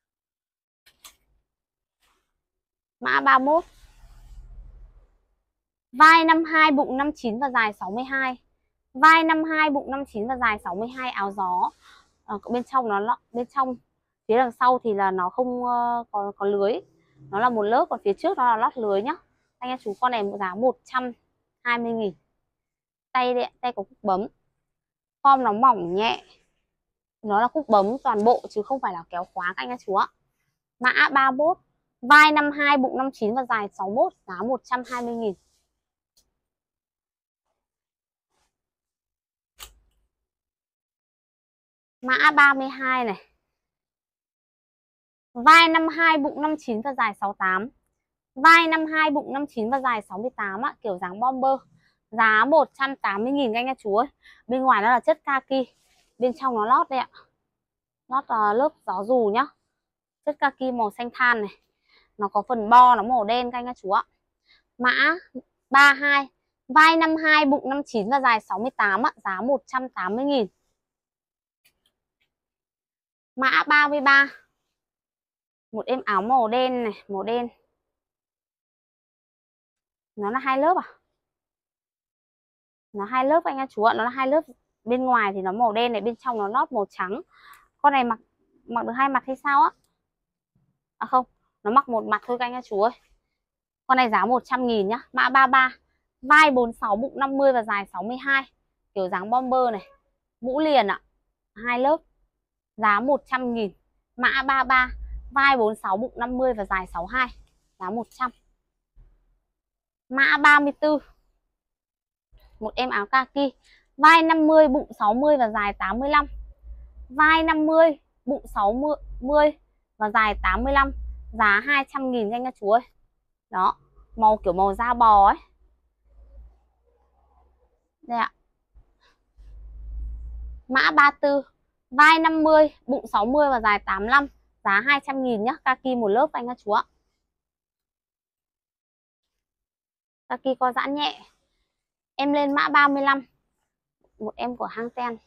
Mã ba mươi mốt. Vai năm mươi hai, bụng năm mươi chín và dài sáu mươi hai. Vai năm mươi hai, bụng năm mươi chín và dài sáu mươi hai, áo gió. Ở bên trong nó bên trong phía đằng sau thì là nó không uh, có có lưới. Nó là một lớp, còn phía trước nó là lót lưới nhá. Anh em chú, con này giá một trăm hai mươi nghìn. Tay đây, tay có khúc bấm. Form nó mỏng nhẹ. Nó là khúc bấm toàn bộ chứ không phải là kéo khóa các anh em chú ạ. Mã ba mươi mốt. Vai năm mươi hai, bụng năm mươi chín và dài sáu mươi mốt, giá một trăm hai mươi nghìn. Mã ba mươi hai này. Vai năm mươi hai, bụng năm mươi chín và dài sáu mươi tám. Vai năm mươi hai, bụng năm mươi chín và dài sáu mươi tám ạ, kiểu dáng bomber. Giá một trăm tám mươi nghìn anh nha chú ơi. Bên ngoài nó là chất kaki, bên trong nó lót đây ạ. Lót uh, lớp gió dù nhá. Chất kaki màu xanh than này. Nó có phần bo nó màu đen các anh nha chú ạ. Mã ba mươi hai. Vai năm mươi hai, bụng năm mươi chín và dài sáu mươi tám ạ, giá một trăm tám mươi nghìn. Mã ba mươi ba. Một em áo màu đen này, màu đen. Nó là hai lớp à? Nó hai lớp anh nha chú ạ, nó là hai lớp. Bên ngoài thì nó màu đen này, bên trong nó lót màu trắng. Con này mặc mặc được hai mặt hay sao á? À không, nó mặc một mặt thôi các anh nha chú ơi. Con này giá một trăm nghìn nhá. Mã ba mươi ba. Vai bốn mươi sáu, bụng năm mươi và dài sáu mươi hai. Kiểu dáng bomber này. Mũ liền ạ. Hai lớp. Giá một trăm nghìn. Mã ba mươi ba. Vai bốn mươi sáu, bụng năm mươi và dài sáu mươi hai. Giá một trăm. Mã ba mươi tư. Một em áo kaki. Vai năm mươi, bụng sáu mươi và dài tám mươi lăm. Vai năm mươi, bụng sáu mươi và dài tám mươi lăm. Giá hai trăm nghìn anh nha chú ơi. Đó, màu kiểu màu da bò ấy. Đây ạ. Mã ba mươi tư. Vai năm mươi, bụng sáu mươi và dài tám mươi lăm. Giá hai trăm nghìn nhá, kaki một lớp anh nha chú ạ. Kaki co giãn nhẹ. Em lên mã ba mươi lăm. Một em của Hang Ten.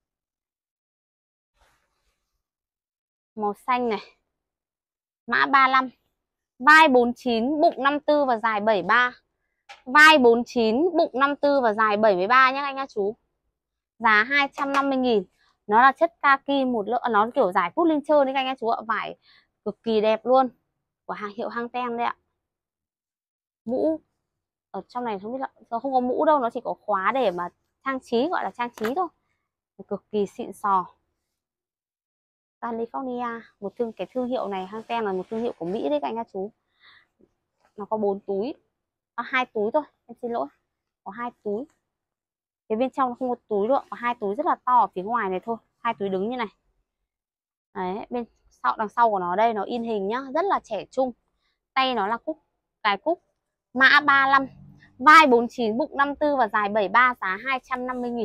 Màu xanh này. Mã ba mươi lăm. Vai bốn mươi chín, bụng năm mươi tư và dài bảy mươi ba. Vai bốn mươi chín, bụng năm mươi tư và dài bảy mươi ba nhé anh nha chú. Giá hai trăm năm mươi nghìn. Nó là chất kaki một lớp, nó kiểu giải phút linh trơn đấy anh nha chú ạ. Vải cực kỳ đẹp luôn. Của hàng hiệu Hang Ten đấy ạ. Mũ ở trong này không biết là nó không có mũ đâu, nó chỉ có khóa để mà trang trí, gọi là trang trí thôi. Cực kỳ xịn sò. California, một thương cái thương hiệu này Hang Ten là một thương hiệu của Mỹ đấy các anh các chú. Nó có bốn túi, à, hai túi thôi, em xin lỗi, có hai túi. Phía bên trong nó không có túi nữa, có hai túi rất là to ở phía ngoài này thôi, hai túi đứng như này. Đấy, bên sau đằng sau của nó đây nó in hình nhá, rất là trẻ trung. Tay nó là cúc, cài cúc, mã ba lăm, vai bốn chín, bụng năm tư và dài bảy ba, giá hai trăm năm mươi nghìn.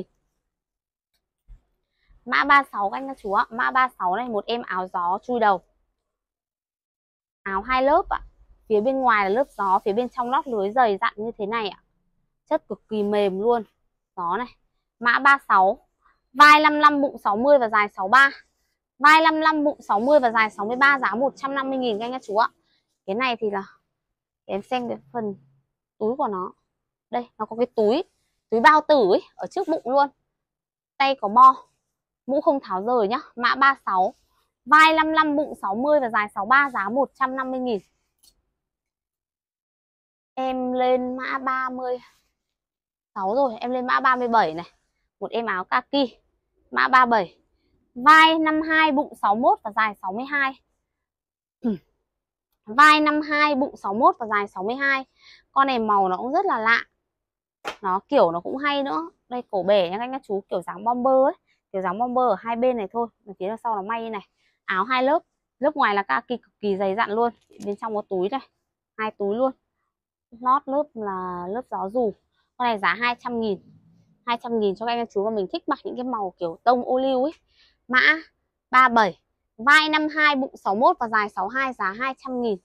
Mã ba sáu các anh các chú ạ, mã ba sáu này một em áo gió chui đầu. Áo hai lớp ạ. Phía bên ngoài là lớp gió, phía bên trong lót lưới dày dặn như thế này ạ. Chất cực kỳ mềm luôn. Gió này. Mã ba sáu, vai năm mươi lăm, bụng sáu mươi và dài sáu mươi ba. Vai năm mươi lăm, bụng sáu mươi và dài sáu mươi ba, giá một trăm năm mươi nghìn các anh các chú ạ. Cái này thì là em xem cái phần túi của nó. Đây, nó có cái túi, túi bao tử ấy, ở trước bụng luôn. Tay có bo, mũ không tháo rời nhá. Mã ba sáu, vai năm mươi lăm, bụng sáu mươi và dài sáu mươi ba, giá một trăm năm mươi nghìn. Em lên mã ba mươi sáu rồi, em lên mã ba mươi bảy này. Một em áo kaki, mã ba mươi bảy, vai năm mươi hai, bụng sáu mươi mốt và dài sáu mươi hai. Vai năm mươi hai, bụng sáu mươi mốt và dài sáu mươi hai. Con này màu nó cũng rất là lạ. Nó kiểu nó cũng hay nữa. Đây cổ bể nha các anh các chú, kiểu dáng bomber ấy. Kiểu dáng bomber ở hai bên này thôi. Ở phía sau nó may như này. Áo hai lớp. Lớp ngoài là kaki cực kỳ dày dặn luôn. Bên trong có túi này. Hai túi luôn. Lót lớp là lớp gió dù. Con này giá hai trăm nghìn. hai trăm nghìn cho các anh các chú mà mình thích mặc những cái màu kiểu tông ô liu ấy. Mã ba mươi bảy, vai năm mươi hai, bụng sáu mươi mốt và dài sáu mươi hai, giá hai trăm nghìn.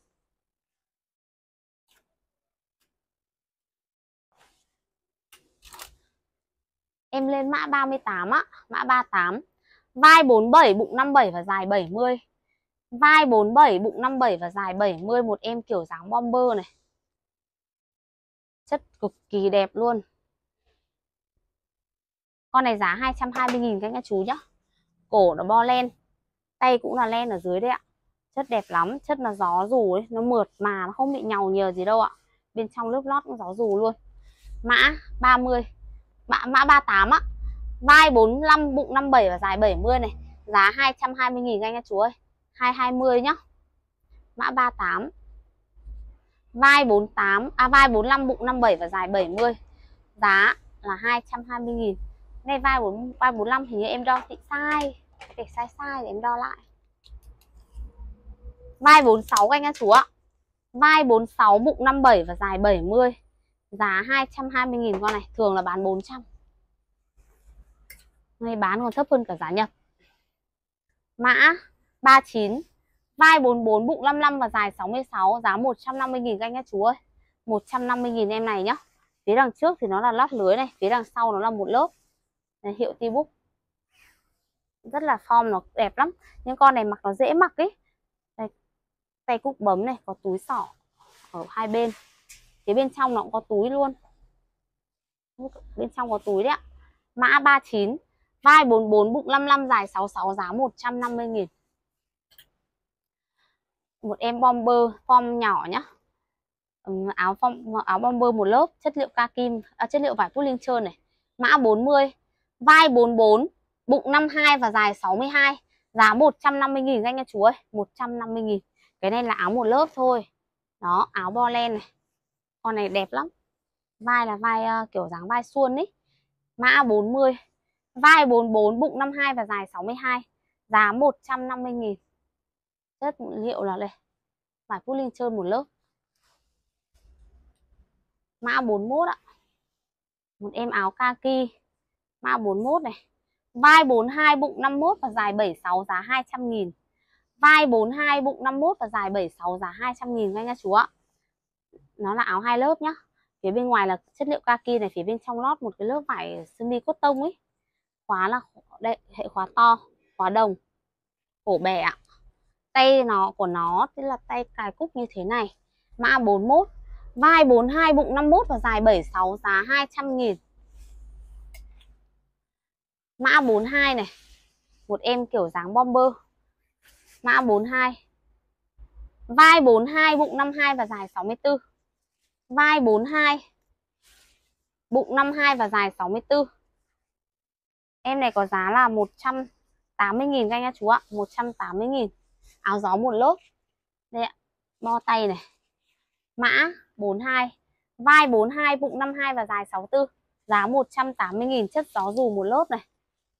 Em lên mã ba mươi tám á, mã ba mươi tám. Vai bốn mươi bảy, bụng năm mươi bảy và dài bảy mươi. Vai bốn mươi bảy, bụng năm mươi bảy và dài bảy mươi, một em kiểu dáng bomber này. Chất cực kỳ đẹp luôn. Con này giá hai trăm hai mươi nghìn các anh chú nhá. Cổ nó bo len, tay cũng là len ở dưới đấy ạ. Chất đẹp lắm, chất là gió dù ấy, nó mượt mà nó không bị nhàu nhờ gì đâu ạ. Bên trong lớp lót cũng gió dù luôn. Mã ba mươi, mã, mã ba mươi tám á. Vai bốn mươi lăm, bụng năm mươi bảy và dài bảy mươi này. Giá hai trăm hai mươi nghìn anh các chú ơi. hai trăm hai mươi nhá. Mã ba mươi tám. Vai bốn mươi tám, à vai bốn mươi lăm, bụng năm mươi bảy và dài bảy mươi. Giá là hai trăm hai mươi nghìn. Đây vai bốn, vai bốn mươi lăm hình như em đo thị sai. Để sai sai để em đo lại. Vai bốn mươi sáu anh các chú ạ. Vai bốn mươi sáu, bụng năm mươi bảy và dài bảy mươi. Giá hai trăm hai mươi nghìn con này, thường là bán bốn trăm. Này bán còn thấp hơn cả giá nhập. Mã ba mươi chín, vai bốn mươi bốn, bụng năm mươi lăm và dài sáu mươi sáu, giá một trăm năm mươi nghìn các anh các chú ơi. một trăm năm mươi nghìn em này nhá. Phía đằng trước thì nó là lót lưới này, phía đằng sau nó là một lớp. Này, hiệu T-Book. Rất là form, nó đẹp lắm. Nhưng con này mặc nó dễ mặc ấy. Đây, tay cúc bấm này, có túi xỏ ở hai bên. Phía bên trong nó cũng có túi luôn. Bên trong có túi đấy ạ. Mã ba mươi chín, vai bốn mươi bốn, bụng năm mươi lăm, dài sáu mươi sáu, giá một trăm năm mươi nghìn. Một em bomber form nhỏ nhá. Áo form, áo bomber một lớp, chất liệu kaki, à, chất liệu vải polyester trơn này. Mã bốn mươi, vai bốn mươi bốn, bụng năm mươi hai và dài sáu mươi hai, giá một trăm năm mươi nghìn anh nha chú ơi, một trăm năm mươi nghìn. Cái này là áo một lớp thôi. Đó, áo bo len này. Con này đẹp lắm. Vai là vai uh, kiểu dáng vai suôn ấy. Mã bốn mươi, vai bốn mươi bốn, bụng năm mươi hai và dài sáu mươi hai, giá một trăm năm mươi nghìn. Chất liệu là đây, vải polyester trơn một lớp. Mã bốn mươi mốt ạ. Một em áo kaki. Mã bốn mươi mốt này. Vai bốn mươi hai, bụng năm mươi mốt và dài bảy mươi sáu, giá hai trăm nghìn. Vai bốn mươi hai, bụng năm mươi mốt và dài bảy mươi sáu, giá hai trăm nghìn anh nha chú ạ. Nó là áo hai lớp nhá. Phía bên ngoài là chất liệu kaki này, phía bên trong lót một cái lớp vải semi cotton ấy. Khóa là đây, hệ khóa to, khóa đồng. Cổ bẻ ạ. Tay nó của nó tức là tay cài cúc như thế này. Mã bốn mươi mốt. Vai bốn mươi hai, bụng năm mươi mốt và dài bảy mươi sáu, giá hai trăm nghìn. Mã bốn mươi hai này. Một em kiểu dáng bomber. Mã bốn mươi hai. Vai bốn mươi hai, bụng năm mươi hai và dài sáu mươi tư. Vai bốn mươi hai, bụng năm mươi hai và dài sáu mươi tư. Em này có giá là một trăm tám mươi nghìn các anh nha chú ạ, một trăm tám mươi nghìn. Áo gió một lớp. Đây ạ, bo tay này. Mã bốn mươi hai, vai bốn mươi hai, bụng năm mươi hai và dài sáu mươi tư. Giá một trăm tám mươi nghìn, chất gió dù một lớp này.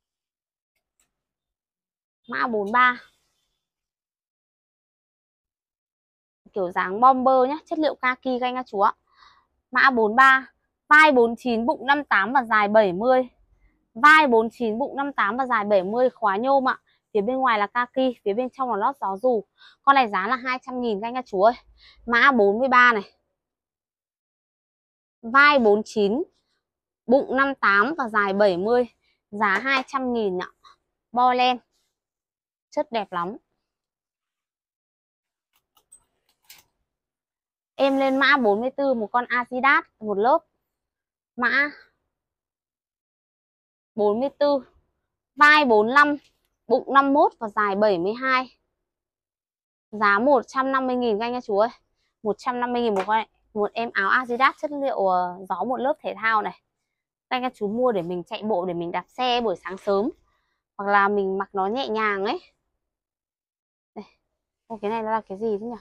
Mã bốn mươi ba. Kiểu dáng bomber nhé, chất liệu kaki các anh nha chú ạ. Mã bốn mươi ba, vai bốn mươi chín, bụng năm mươi tám và dài bảy mươi. Vai bốn mươi chín, bụng năm mươi tám và dài bảy mươi, khóa nhôm ạ. Phía bên ngoài là kaki, phía bên trong là lót gió dù. Con này giá là hai trăm nghìn các anh nha chú ơi. Mã bốn mươi ba này. Vai bốn mươi chín, bụng năm mươi tám và dài bảy mươi. Giá hai trăm nghìn ạ. Bo len. Chất đẹp lắm. Em lên mã bốn mươi tư, một con Adidas một lớp. Mã bốn mươi tư, vai bốn mươi lăm, bụng năm mươi mốt và dài bảy mươi hai. Giá một trăm năm mươi nghìn các anh nha chú ơi. một trăm năm mươi nghìn một con, một em áo Adidas chất liệu uh, gió một lớp thể thao này. Các anh chú mua để mình chạy bộ, để mình đạp xe buổi sáng sớm, hoặc là mình mặc nó nhẹ nhàng ấy. Đây. Ô, cái này nó là cái gì thế nhỉ?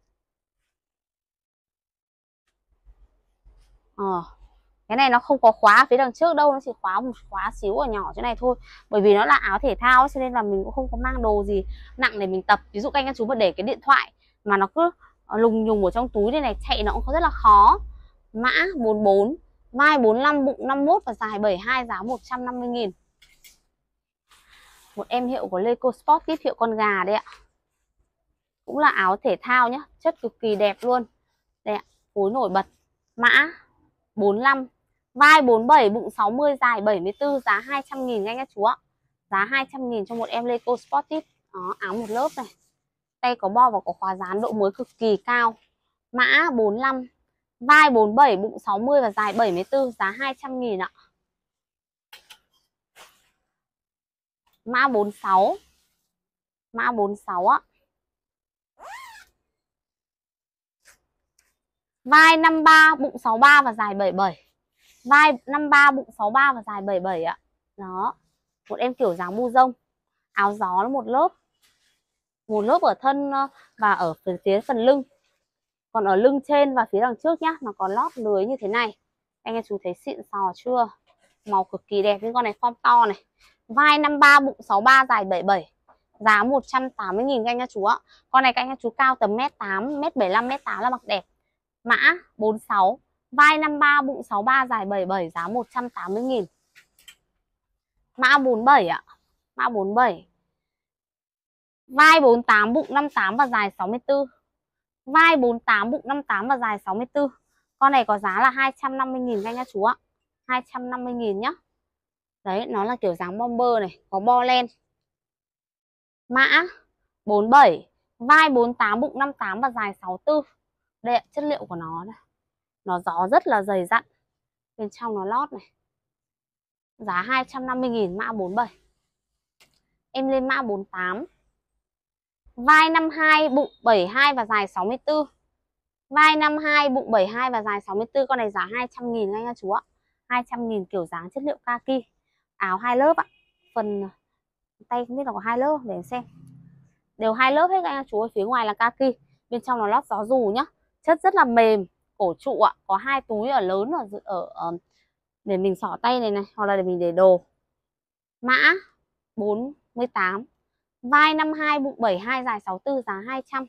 Ờ, cái này nó không có khóa phía đằng trước đâu, nó chỉ khóa một khóa xíu ở nhỏ chỗ này thôi. Bởi vì nó là áo thể thao cho nên là mình cũng không có mang đồ gì nặng để mình tập. Ví dụ các anh chú mà để cái điện thoại mà nó cứ lùng nhùng ở trong túi này này, chạy nó cũng rất là khó. Mã bốn mươi bốn, vai bốn mươi lăm, bụng năm mươi mốt và dài bảy mươi hai, giá một trăm năm mươi nghìn. Một em hiệu của Leico Sportive, hiệu con gà đây ạ. Cũng là áo thể thao nhá, chất cực kỳ đẹp luôn. Đây ạ, phối nổi bật. Mã bốn mươi lăm, vai bốn mươi bảy, bụng sáu mươi, dài bảy mươi tư, giá hai trăm nghìn anh các chú ạ. Giá hai trăm nghìn cho một em Leico Sportive. Đó, áo một lớp này. Tay có bo và có khóa dán, độ mới cực kỳ cao. Mã bốn mươi lăm, vai bốn mươi bảy, bụng sáu mươi và dài bảy mươi tư, giá hai trăm nghìn ạ. Mã bốn mươi sáu. Mã bốn mươi sáu ạ. Vai năm mươi ba, bụng sáu mươi ba và dài bảy mươi bảy. Vai năm mươi ba, bụng sáu mươi ba và dài bảy mươi bảy ạ. Đó. Một em kiểu dáng bu rông. Áo gió nó một lớp. Một lớp ở thân và ở phần phía phần lưng. Còn ở lưng trên và phía đằng trước nhá, nó có lót lưới như thế này. Anh em chú thấy xịn sò chưa? Màu cực kỳ đẹp, những con này form to này. Vai năm mươi ba, bụng sáu mươi ba, dài bảy mươi bảy. Giá một trăm tám mươi nghìn các anh nha chú ạ. Con này các anh chú cao tầm mét tám, mét bảy mươi lăm, mét tám là mặc đẹp. Mã bốn mươi sáu, vai năm mươi ba, bụng sáu mươi ba, dài bảy mươi bảy, giá một trăm tám mươi nghìn. Mã bốn mươi bảy ạ. Mã bốn mươi bảy. Vai bốn mươi tám, bụng năm mươi tám và dài sáu mươi tư. Vai bốn mươi tám, bụng năm mươi tám và dài sáu mươi tư. Con này có giá là hai trăm năm mươi nghìn các anh nha chú ạ. hai trăm năm mươi nghìn nhá. Đấy, nó là kiểu dáng bomber này, có bo len. Mã bốn mươi bảy, vai bốn mươi tám, bụng năm mươi tám và dài sáu mươi tư. Đây, chất liệu của nó này. Nó gió rất là dày dặn. Bên trong nó lót này. Giá hai trăm năm mươi nghìn, mã bốn mươi bảy. Em lên mã bốn mươi tám. Vai năm mươi hai, bụng bảy mươi hai và dài sáu mươi tư. Vai năm mươi hai, bụng bảy mươi hai và dài sáu mươi tư. Con này giá hai trăm nghìn anh nha chú ạ. hai trăm nghìn, kiểu dáng chất liệu kaki. Áo hai lớp ạ. Phần tay không biết là có hai lớp, để xem. Đều hai lớp hết anh nha chú ơi. Phía ngoài là kaki, bên trong là lót gió dù nhá. Chất rất là mềm, cổ trụ ạ. Có hai túi ở lớn ở, ở, ở để mình xỏ tay này này, hoặc là để mình để đồ. Mã bốn mươi tám. Vai năm mươi hai, bụng bảy mươi hai, dài sáu mươi tư, giá hai trăm.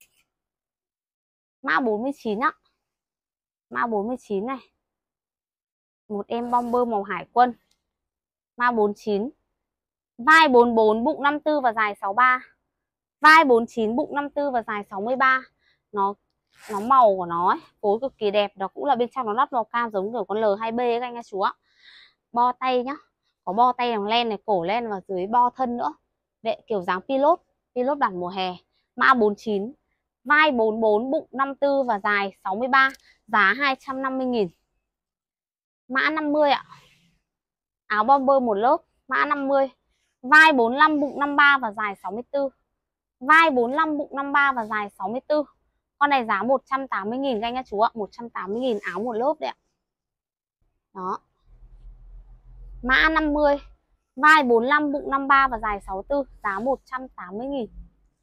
Mã bốn mươi chín ạ. Mã bốn mươi chín này. Một em bomber màu hải quân. Mã bốn mươi chín. Vai bốn mươi bốn, bụng năm mươi tư và dài sáu mươi ba. Vai bốn mươi chín, bụng năm mươi tư và dài sáu mươi ba. Nó nó màu của nó ấy, phối cực kỳ đẹp. Nó cũng là bên trong nó lót màu cam giống kiểu con L hai B ấy các anh nha chú ạ. Bo tay nhá. Có bo tay bằng len này, cổ len và dưới bo thân nữa. Đệ kiểu dáng pilot, pilot bản mùa hè. Mã bốn mươi chín. Vai bốn mươi bốn, bụng năm mươi tư và dài sáu mươi ba, giá hai trăm năm mươi nghìn. Mã năm mươi ạ. Áo bomber một lớp, mã năm mươi. Vai bốn mươi lăm, bụng năm mươi ba và dài sáu mươi tư. Vai bốn mươi lăm, bụng năm mươi ba và dài sáu mươi tư. Con này giá một trăm tám mươi nghìn các anh nha chú ạ, một trăm tám mươi nghìn, áo một lớp đấy ạ. Đó. Mã năm mươi, vai bốn lăm, bụng năm ba và dài sáu tư, giá một trăm tám mươi nghìn.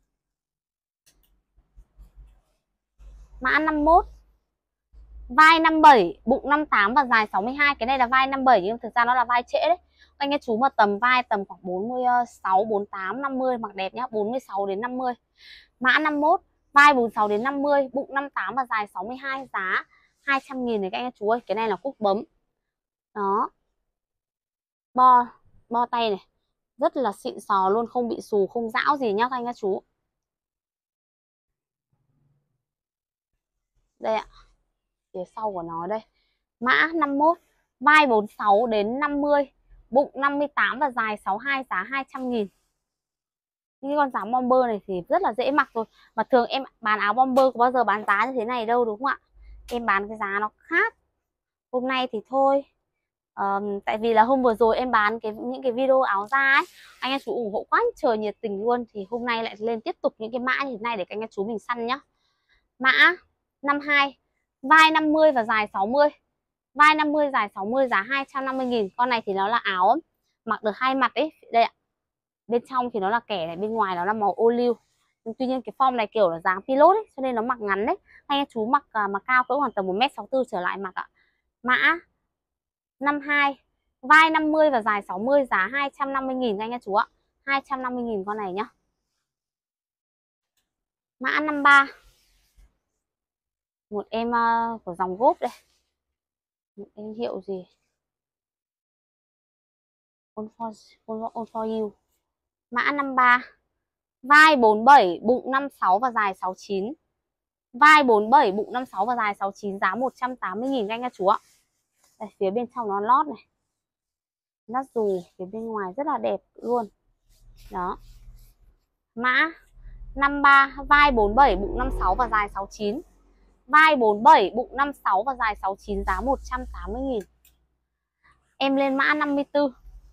Mã năm mốt, vai năm bảy, bụng năm tám và dài sáu mươi hai. Cái này là vai năm bảy nhưng thực ra nó là vai trễ đấy. Anh em chú mà tầm vai tầm khoảng bốn mươi sáu, bốn mươi tám, năm mươi mặc đẹp nhá, bốn mươi sáu đến năm mươi. Mã năm mốt, vai bốn mươi sáu đến năm mươi, bụng năm tám và dài sáu mươi hai, giá hai trăm nghìn này các anh em chú ơi. Cái này là cúc bấm. Đó. Bo bo tay này rất là xịn sò luôn, không bị xù, không rão gì nhá các anh các chú. Đây ạ. Phía sau của nó đây. Mã năm mốt, vai bốn mươi sáu đến năm mươi, bụng năm mươi tám và dài sáu mươi hai, giá hai trăm nghìn. Những con dáng bomber này thì rất là dễ mặc rồi. Mà thường em bán áo bomber có bao giờ bán giá như thế này đâu đúng không ạ? Em bán cái giá nó khác. Hôm nay thì thôi. Uh, tại vì là hôm vừa rồi em bán cái những cái video áo da ấy, anh em chú ủng hộ quá trời nhiệt tình luôn, thì hôm nay lại lên tiếp tục những cái mã như thế này để các anh em chú mình săn nhá. Mã năm hai, vai năm mươi và dài sáu mươi, vai năm mươi dài sáu mươi, giá hai trăm năm mươi nghìn. Con này thì nó là áo mặc được hai mặt ấy, đây ạ. Bên trong thì nó là kẻ này, bên ngoài nó là màu ô liu. Nhưng tuy nhiên cái form này kiểu là dáng pilot ấy, cho nên nó mặc ngắn đấy. Anh em chú mặc mặc cao cỡ khoảng tầm một mét sáu mươi tư trở lại mặc ạ. Mã năm hai, vai năm mươi và dài sáu mươi, giá hai trăm năm mươi nghìn anh em chú ạ. hai trăm năm mươi nghìn con này nhá. Mã năm ba, một em uh, của dòng gốp đây. Một em hiệu gì? All for, all, all for you. Mã năm ba, vai bốn mươi bảy, bụng năm mươi sáu và dài sáu mươi chín. Vai bốn mươi bảy, bụng năm mươi sáu và dài sáu mươi chín, giá một trăm tám mươi nghìn anh em chú ạ. Đây, phía bên trong nó lót này. Lót dù, phía bên ngoài rất là đẹp luôn. Đó. Mã năm ba, vai bốn mươi bảy, bụng năm mươi sáu và dài sáu mươi chín. Vai bốn mươi bảy, bụng năm mươi sáu và dài sáu mươi chín, giá một trăm tám mươi nghìn. Em lên mã năm mươi tư.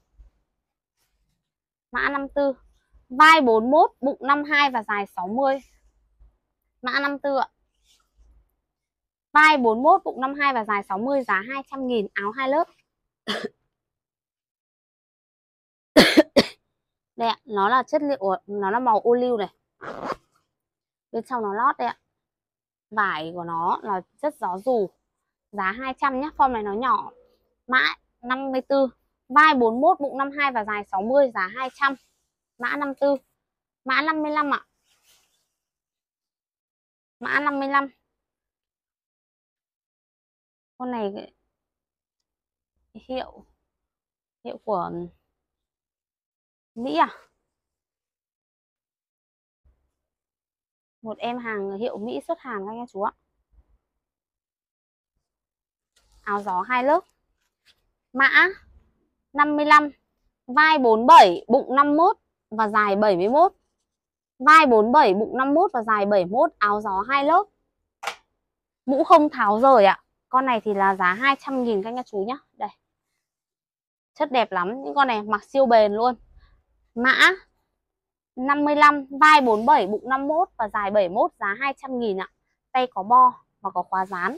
Mã năm mươi tư, vai bốn mươi mốt, bụng năm mươi hai và dài sáu mươi. Mã năm mươi tư ạ. Vai bốn mươi mốt, bụng năm mươi hai và dài sáu mươi, giá hai trăm nghìn, áo hai lớp. Đây ạ, nó là chất liệu, nó là màu ô liu này. Bên trong nó lót đây ạ. Vải của nó là chất gió dù, giá hai trăm nhé, form này nó nhỏ. Mã năm mươi tư, vai bốn mươi mốt, bụng năm mươi hai và dài sáu mươi, giá hai trăm. Mã năm mươi tư. Mã năm mươi lăm ạ. Mã năm mươi lăm. Con này hiệu hiệu của Mỹ à? Một em hàng hiệu Mỹ xuất hàng anh em chú ạ. Áo gió hai lớp. Mã năm mươi lăm, vai bốn mươi bảy, bụng năm mươi mốt và dài bảy mươi mốt. Vai bốn mươi bảy, bụng năm mươi mốt và dài bảy mươi mốt, áo gió hai lớp. Mũ không tháo rời ạ. Con này thì là giá hai trăm nghìn các anh chú nhá. Đây. Chất đẹp lắm, những con này mặc siêu bền luôn. Mã năm mươi lăm, vai bốn mươi bảy, bụng năm mươi mốt và dài bảy mươi mốt, giá hai trăm nghìn ạ. Tay có bo và có khóa dán.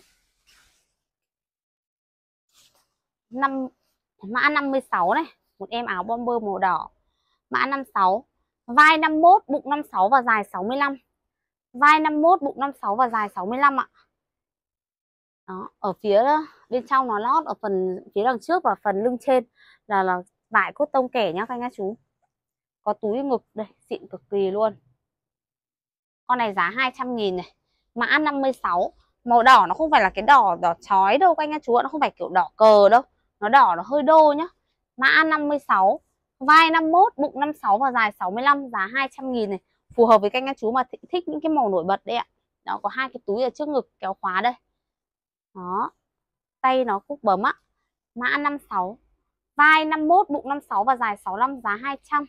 năm Mã năm mươi sáu này, một em áo bomber màu đỏ. Mã năm mươi sáu, vai năm mươi mốt, bụng năm mươi sáu và dài sáu mươi lăm. Vai năm mươi mốt, bụng năm mươi sáu và dài sáu mươi lăm ạ. Đó, ở phía bên trong nó lót ở phần phía đằng trước và phần lưng trên là là vải cốt tông kẻ nhá các anh chú. Có túi ngực đây, xịn cực kỳ luôn. Con này giá hai trăm nghìn này. Mã năm mươi sáu, màu đỏ nó không phải là cái đỏ đỏ chói đâu các anh chú, nó không phải kiểu đỏ cờ đâu. Nó đỏ nó hơi đô nhá. Mã năm mươi sáu, vai năm mươi mốt, bụng năm mươi sáu và dài sáu mươi lăm, giá hai trăm nghìn này. Phù hợp với các anh chú mà thích, thích những cái màu nổi bật đấy ạ. Đó, có hai cái túi ở trước ngực kéo khóa đây. Đó. Tay nó cúc bấm á. Mã năm mươi sáu, vai năm mươi mốt, bụng năm mươi sáu và dài sáu mươi lăm, giá hai trăm.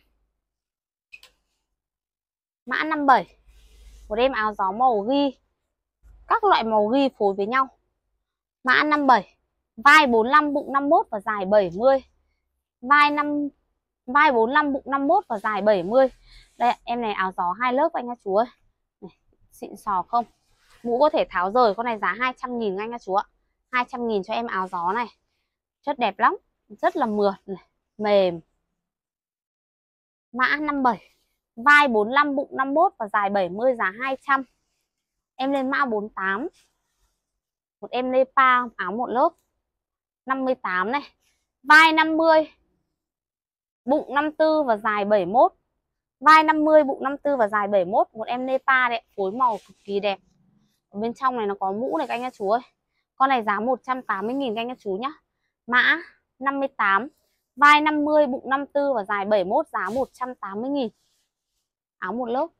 Mã năm mươi bảy, một em áo gió màu ghi, các loại màu ghi phối với nhau. Mã năm mươi bảy, vai bốn mươi lăm, bụng năm mươi mốt và dài bảy mươi. Vai năm vai bốn mươi lăm, bụng năm mươi mốt và dài bảy mươi. Đây em này áo gió hai lớp anh các chú ơi. Này, xịn sò không? Mũ có thể tháo rời, con này giá hai trăm nghìn anh các chú ạ. hai trăm nghìn cho em áo gió này. Chất đẹp lắm, rất là mượt này, mềm. Mã năm bảy, vai bốn mươi lăm, bụng năm mươi mốt và dài bảy mươi, giá hai trăm. Em lên mã bốn mươi tám. Một em lê pa áo một lớp năm mươi tám này. Vai năm mươi, bụng năm mươi tư và dài bảy mươi mốt. Vai năm mươi, bụng năm mươi tư và dài bảy mươi mốt. Một em lê pa đấy, phối màu cực kỳ đẹp. Ở bên trong này nó có mũ này các anh nha chú ơi. Con này giá một trăm tám mươi nghìn các anh nha chú nhá. Mã năm mươi tám, vai năm mươi, bụng năm mươi tư và dài bảy mươi mốt, giá một trăm tám mươi nghìn. Áo một lớp.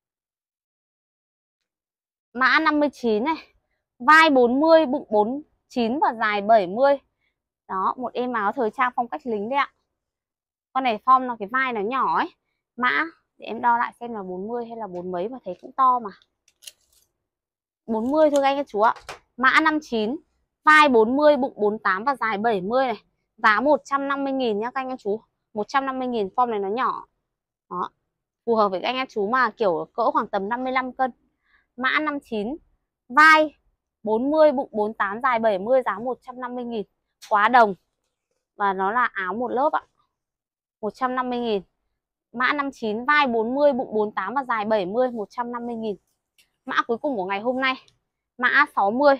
Mã năm mươi chín này, vai bốn mươi, bụng bốn mươi chín và dài bảy mươi. Đó, một êm áo thời trang phong cách lính đấy ạ. Con này form nó cái vai nó nhỏ ấy. Mã để em đo lại xem là bốn mươi hay là bốn mấy mà thấy cũng to mà. bốn mươi thôi các anh các chú ạ. Mã năm mươi chín, vai bốn mươi, bụng bốn mươi tám và dài bảy mươi này. Giá một trăm năm mươi nghìn nhá các anh các chú. một trăm năm mươi nghìn, form này nó nhỏ. Đó. Phù hợp với các anh các chú mà kiểu cỡ khoảng tầm năm mươi lăm cân. Mã năm mươi chín, vai bốn mươi, bụng bốn mươi tám, dài bảy mươi, giá một trăm năm mươi nghìn. Quá đồng. Và nó là áo một lớp ạ. một trăm năm mươi nghìn. Mã năm mươi chín, vai bốn mươi, bụng bốn mươi tám và dài bảy mươi, một trăm năm mươi nghìn. Mã cuối cùng của ngày hôm nay, mã sáu mươi.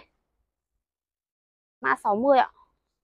Mã sáu mươi ạ.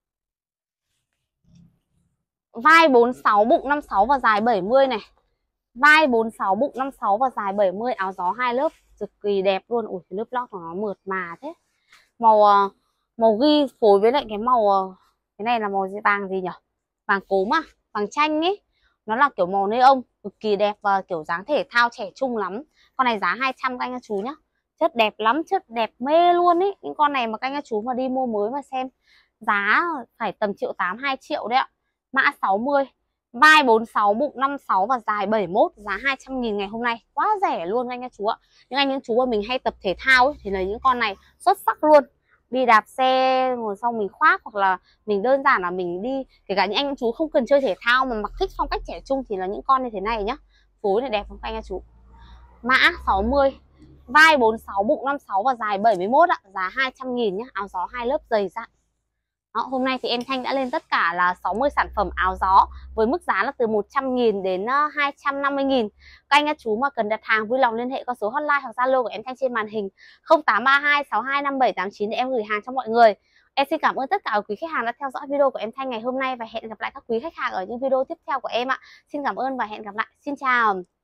Vai bốn mươi sáu, bụng năm mươi sáu và dài bảy mươi này. Vai bốn mươi sáu, bụng năm mươi sáu và dài bảy mươi, áo gió hai lớp, cực kỳ đẹp luôn. Ủa cái lớp lót của nó mượt mà thế. Màu màu ghi phối với lại cái màu, cái này là màu vàng gì nhỉ? Vàng cốm à, vàng chanh ấy. Nó là kiểu màu neon, cực kỳ đẹp và kiểu dáng thể thao trẻ trung lắm. Con này giá hai trăm các anh các chú nhá. Chất đẹp lắm, chất đẹp mê luôn ấy. Những con này mà các anh các chú mà đi mua mới mà xem, giá phải tầm triệu tám, hai triệu đấy ạ. Mã sáu mươi, vai bốn mươi sáu, bụng năm mươi sáu và dài bảy mươi mốt, giá hai trăm nghìn ngày hôm nay. Quá rẻ luôn anh các chú ạ. Những anh những chú mà mình hay tập thể thao ấy, thì là những con này xuất sắc luôn. Đi đạp xe ngồi sau mình khoác, hoặc là mình đơn giản là mình đi, kể cả những anh chú không cần chơi thể thao mà mặc thích phong cách trẻ trung thì là những con như thế này nhá. Phối này đẹp không anh các chú. Mã sáu mươi, vai bốn mươi sáu, bụng năm mươi sáu và dài bảy mươi mốt ạ, giá hai trăm nghìn nhá. Áo gió hai lớp dày dặn. Đó, hôm nay thì em Thanh đã lên tất cả là sáu mươi sản phẩm áo gió với mức giá là từ một trăm nghìn đến hai trăm năm mươi nghìn. Các anh các chú mà cần đặt hàng vui lòng liên hệ qua số hotline hoặc Zalo của em Thanh trên màn hình không tám ba hai sáu hai năm bảy tám chín để em gửi hàng cho mọi người. Em xin cảm ơn tất cả quý khách hàng đã theo dõi video của em Thanh ngày hôm nay và hẹn gặp lại các quý khách hàng ở những video tiếp theo của em ạ. Xin cảm ơn và hẹn gặp lại. Xin chào.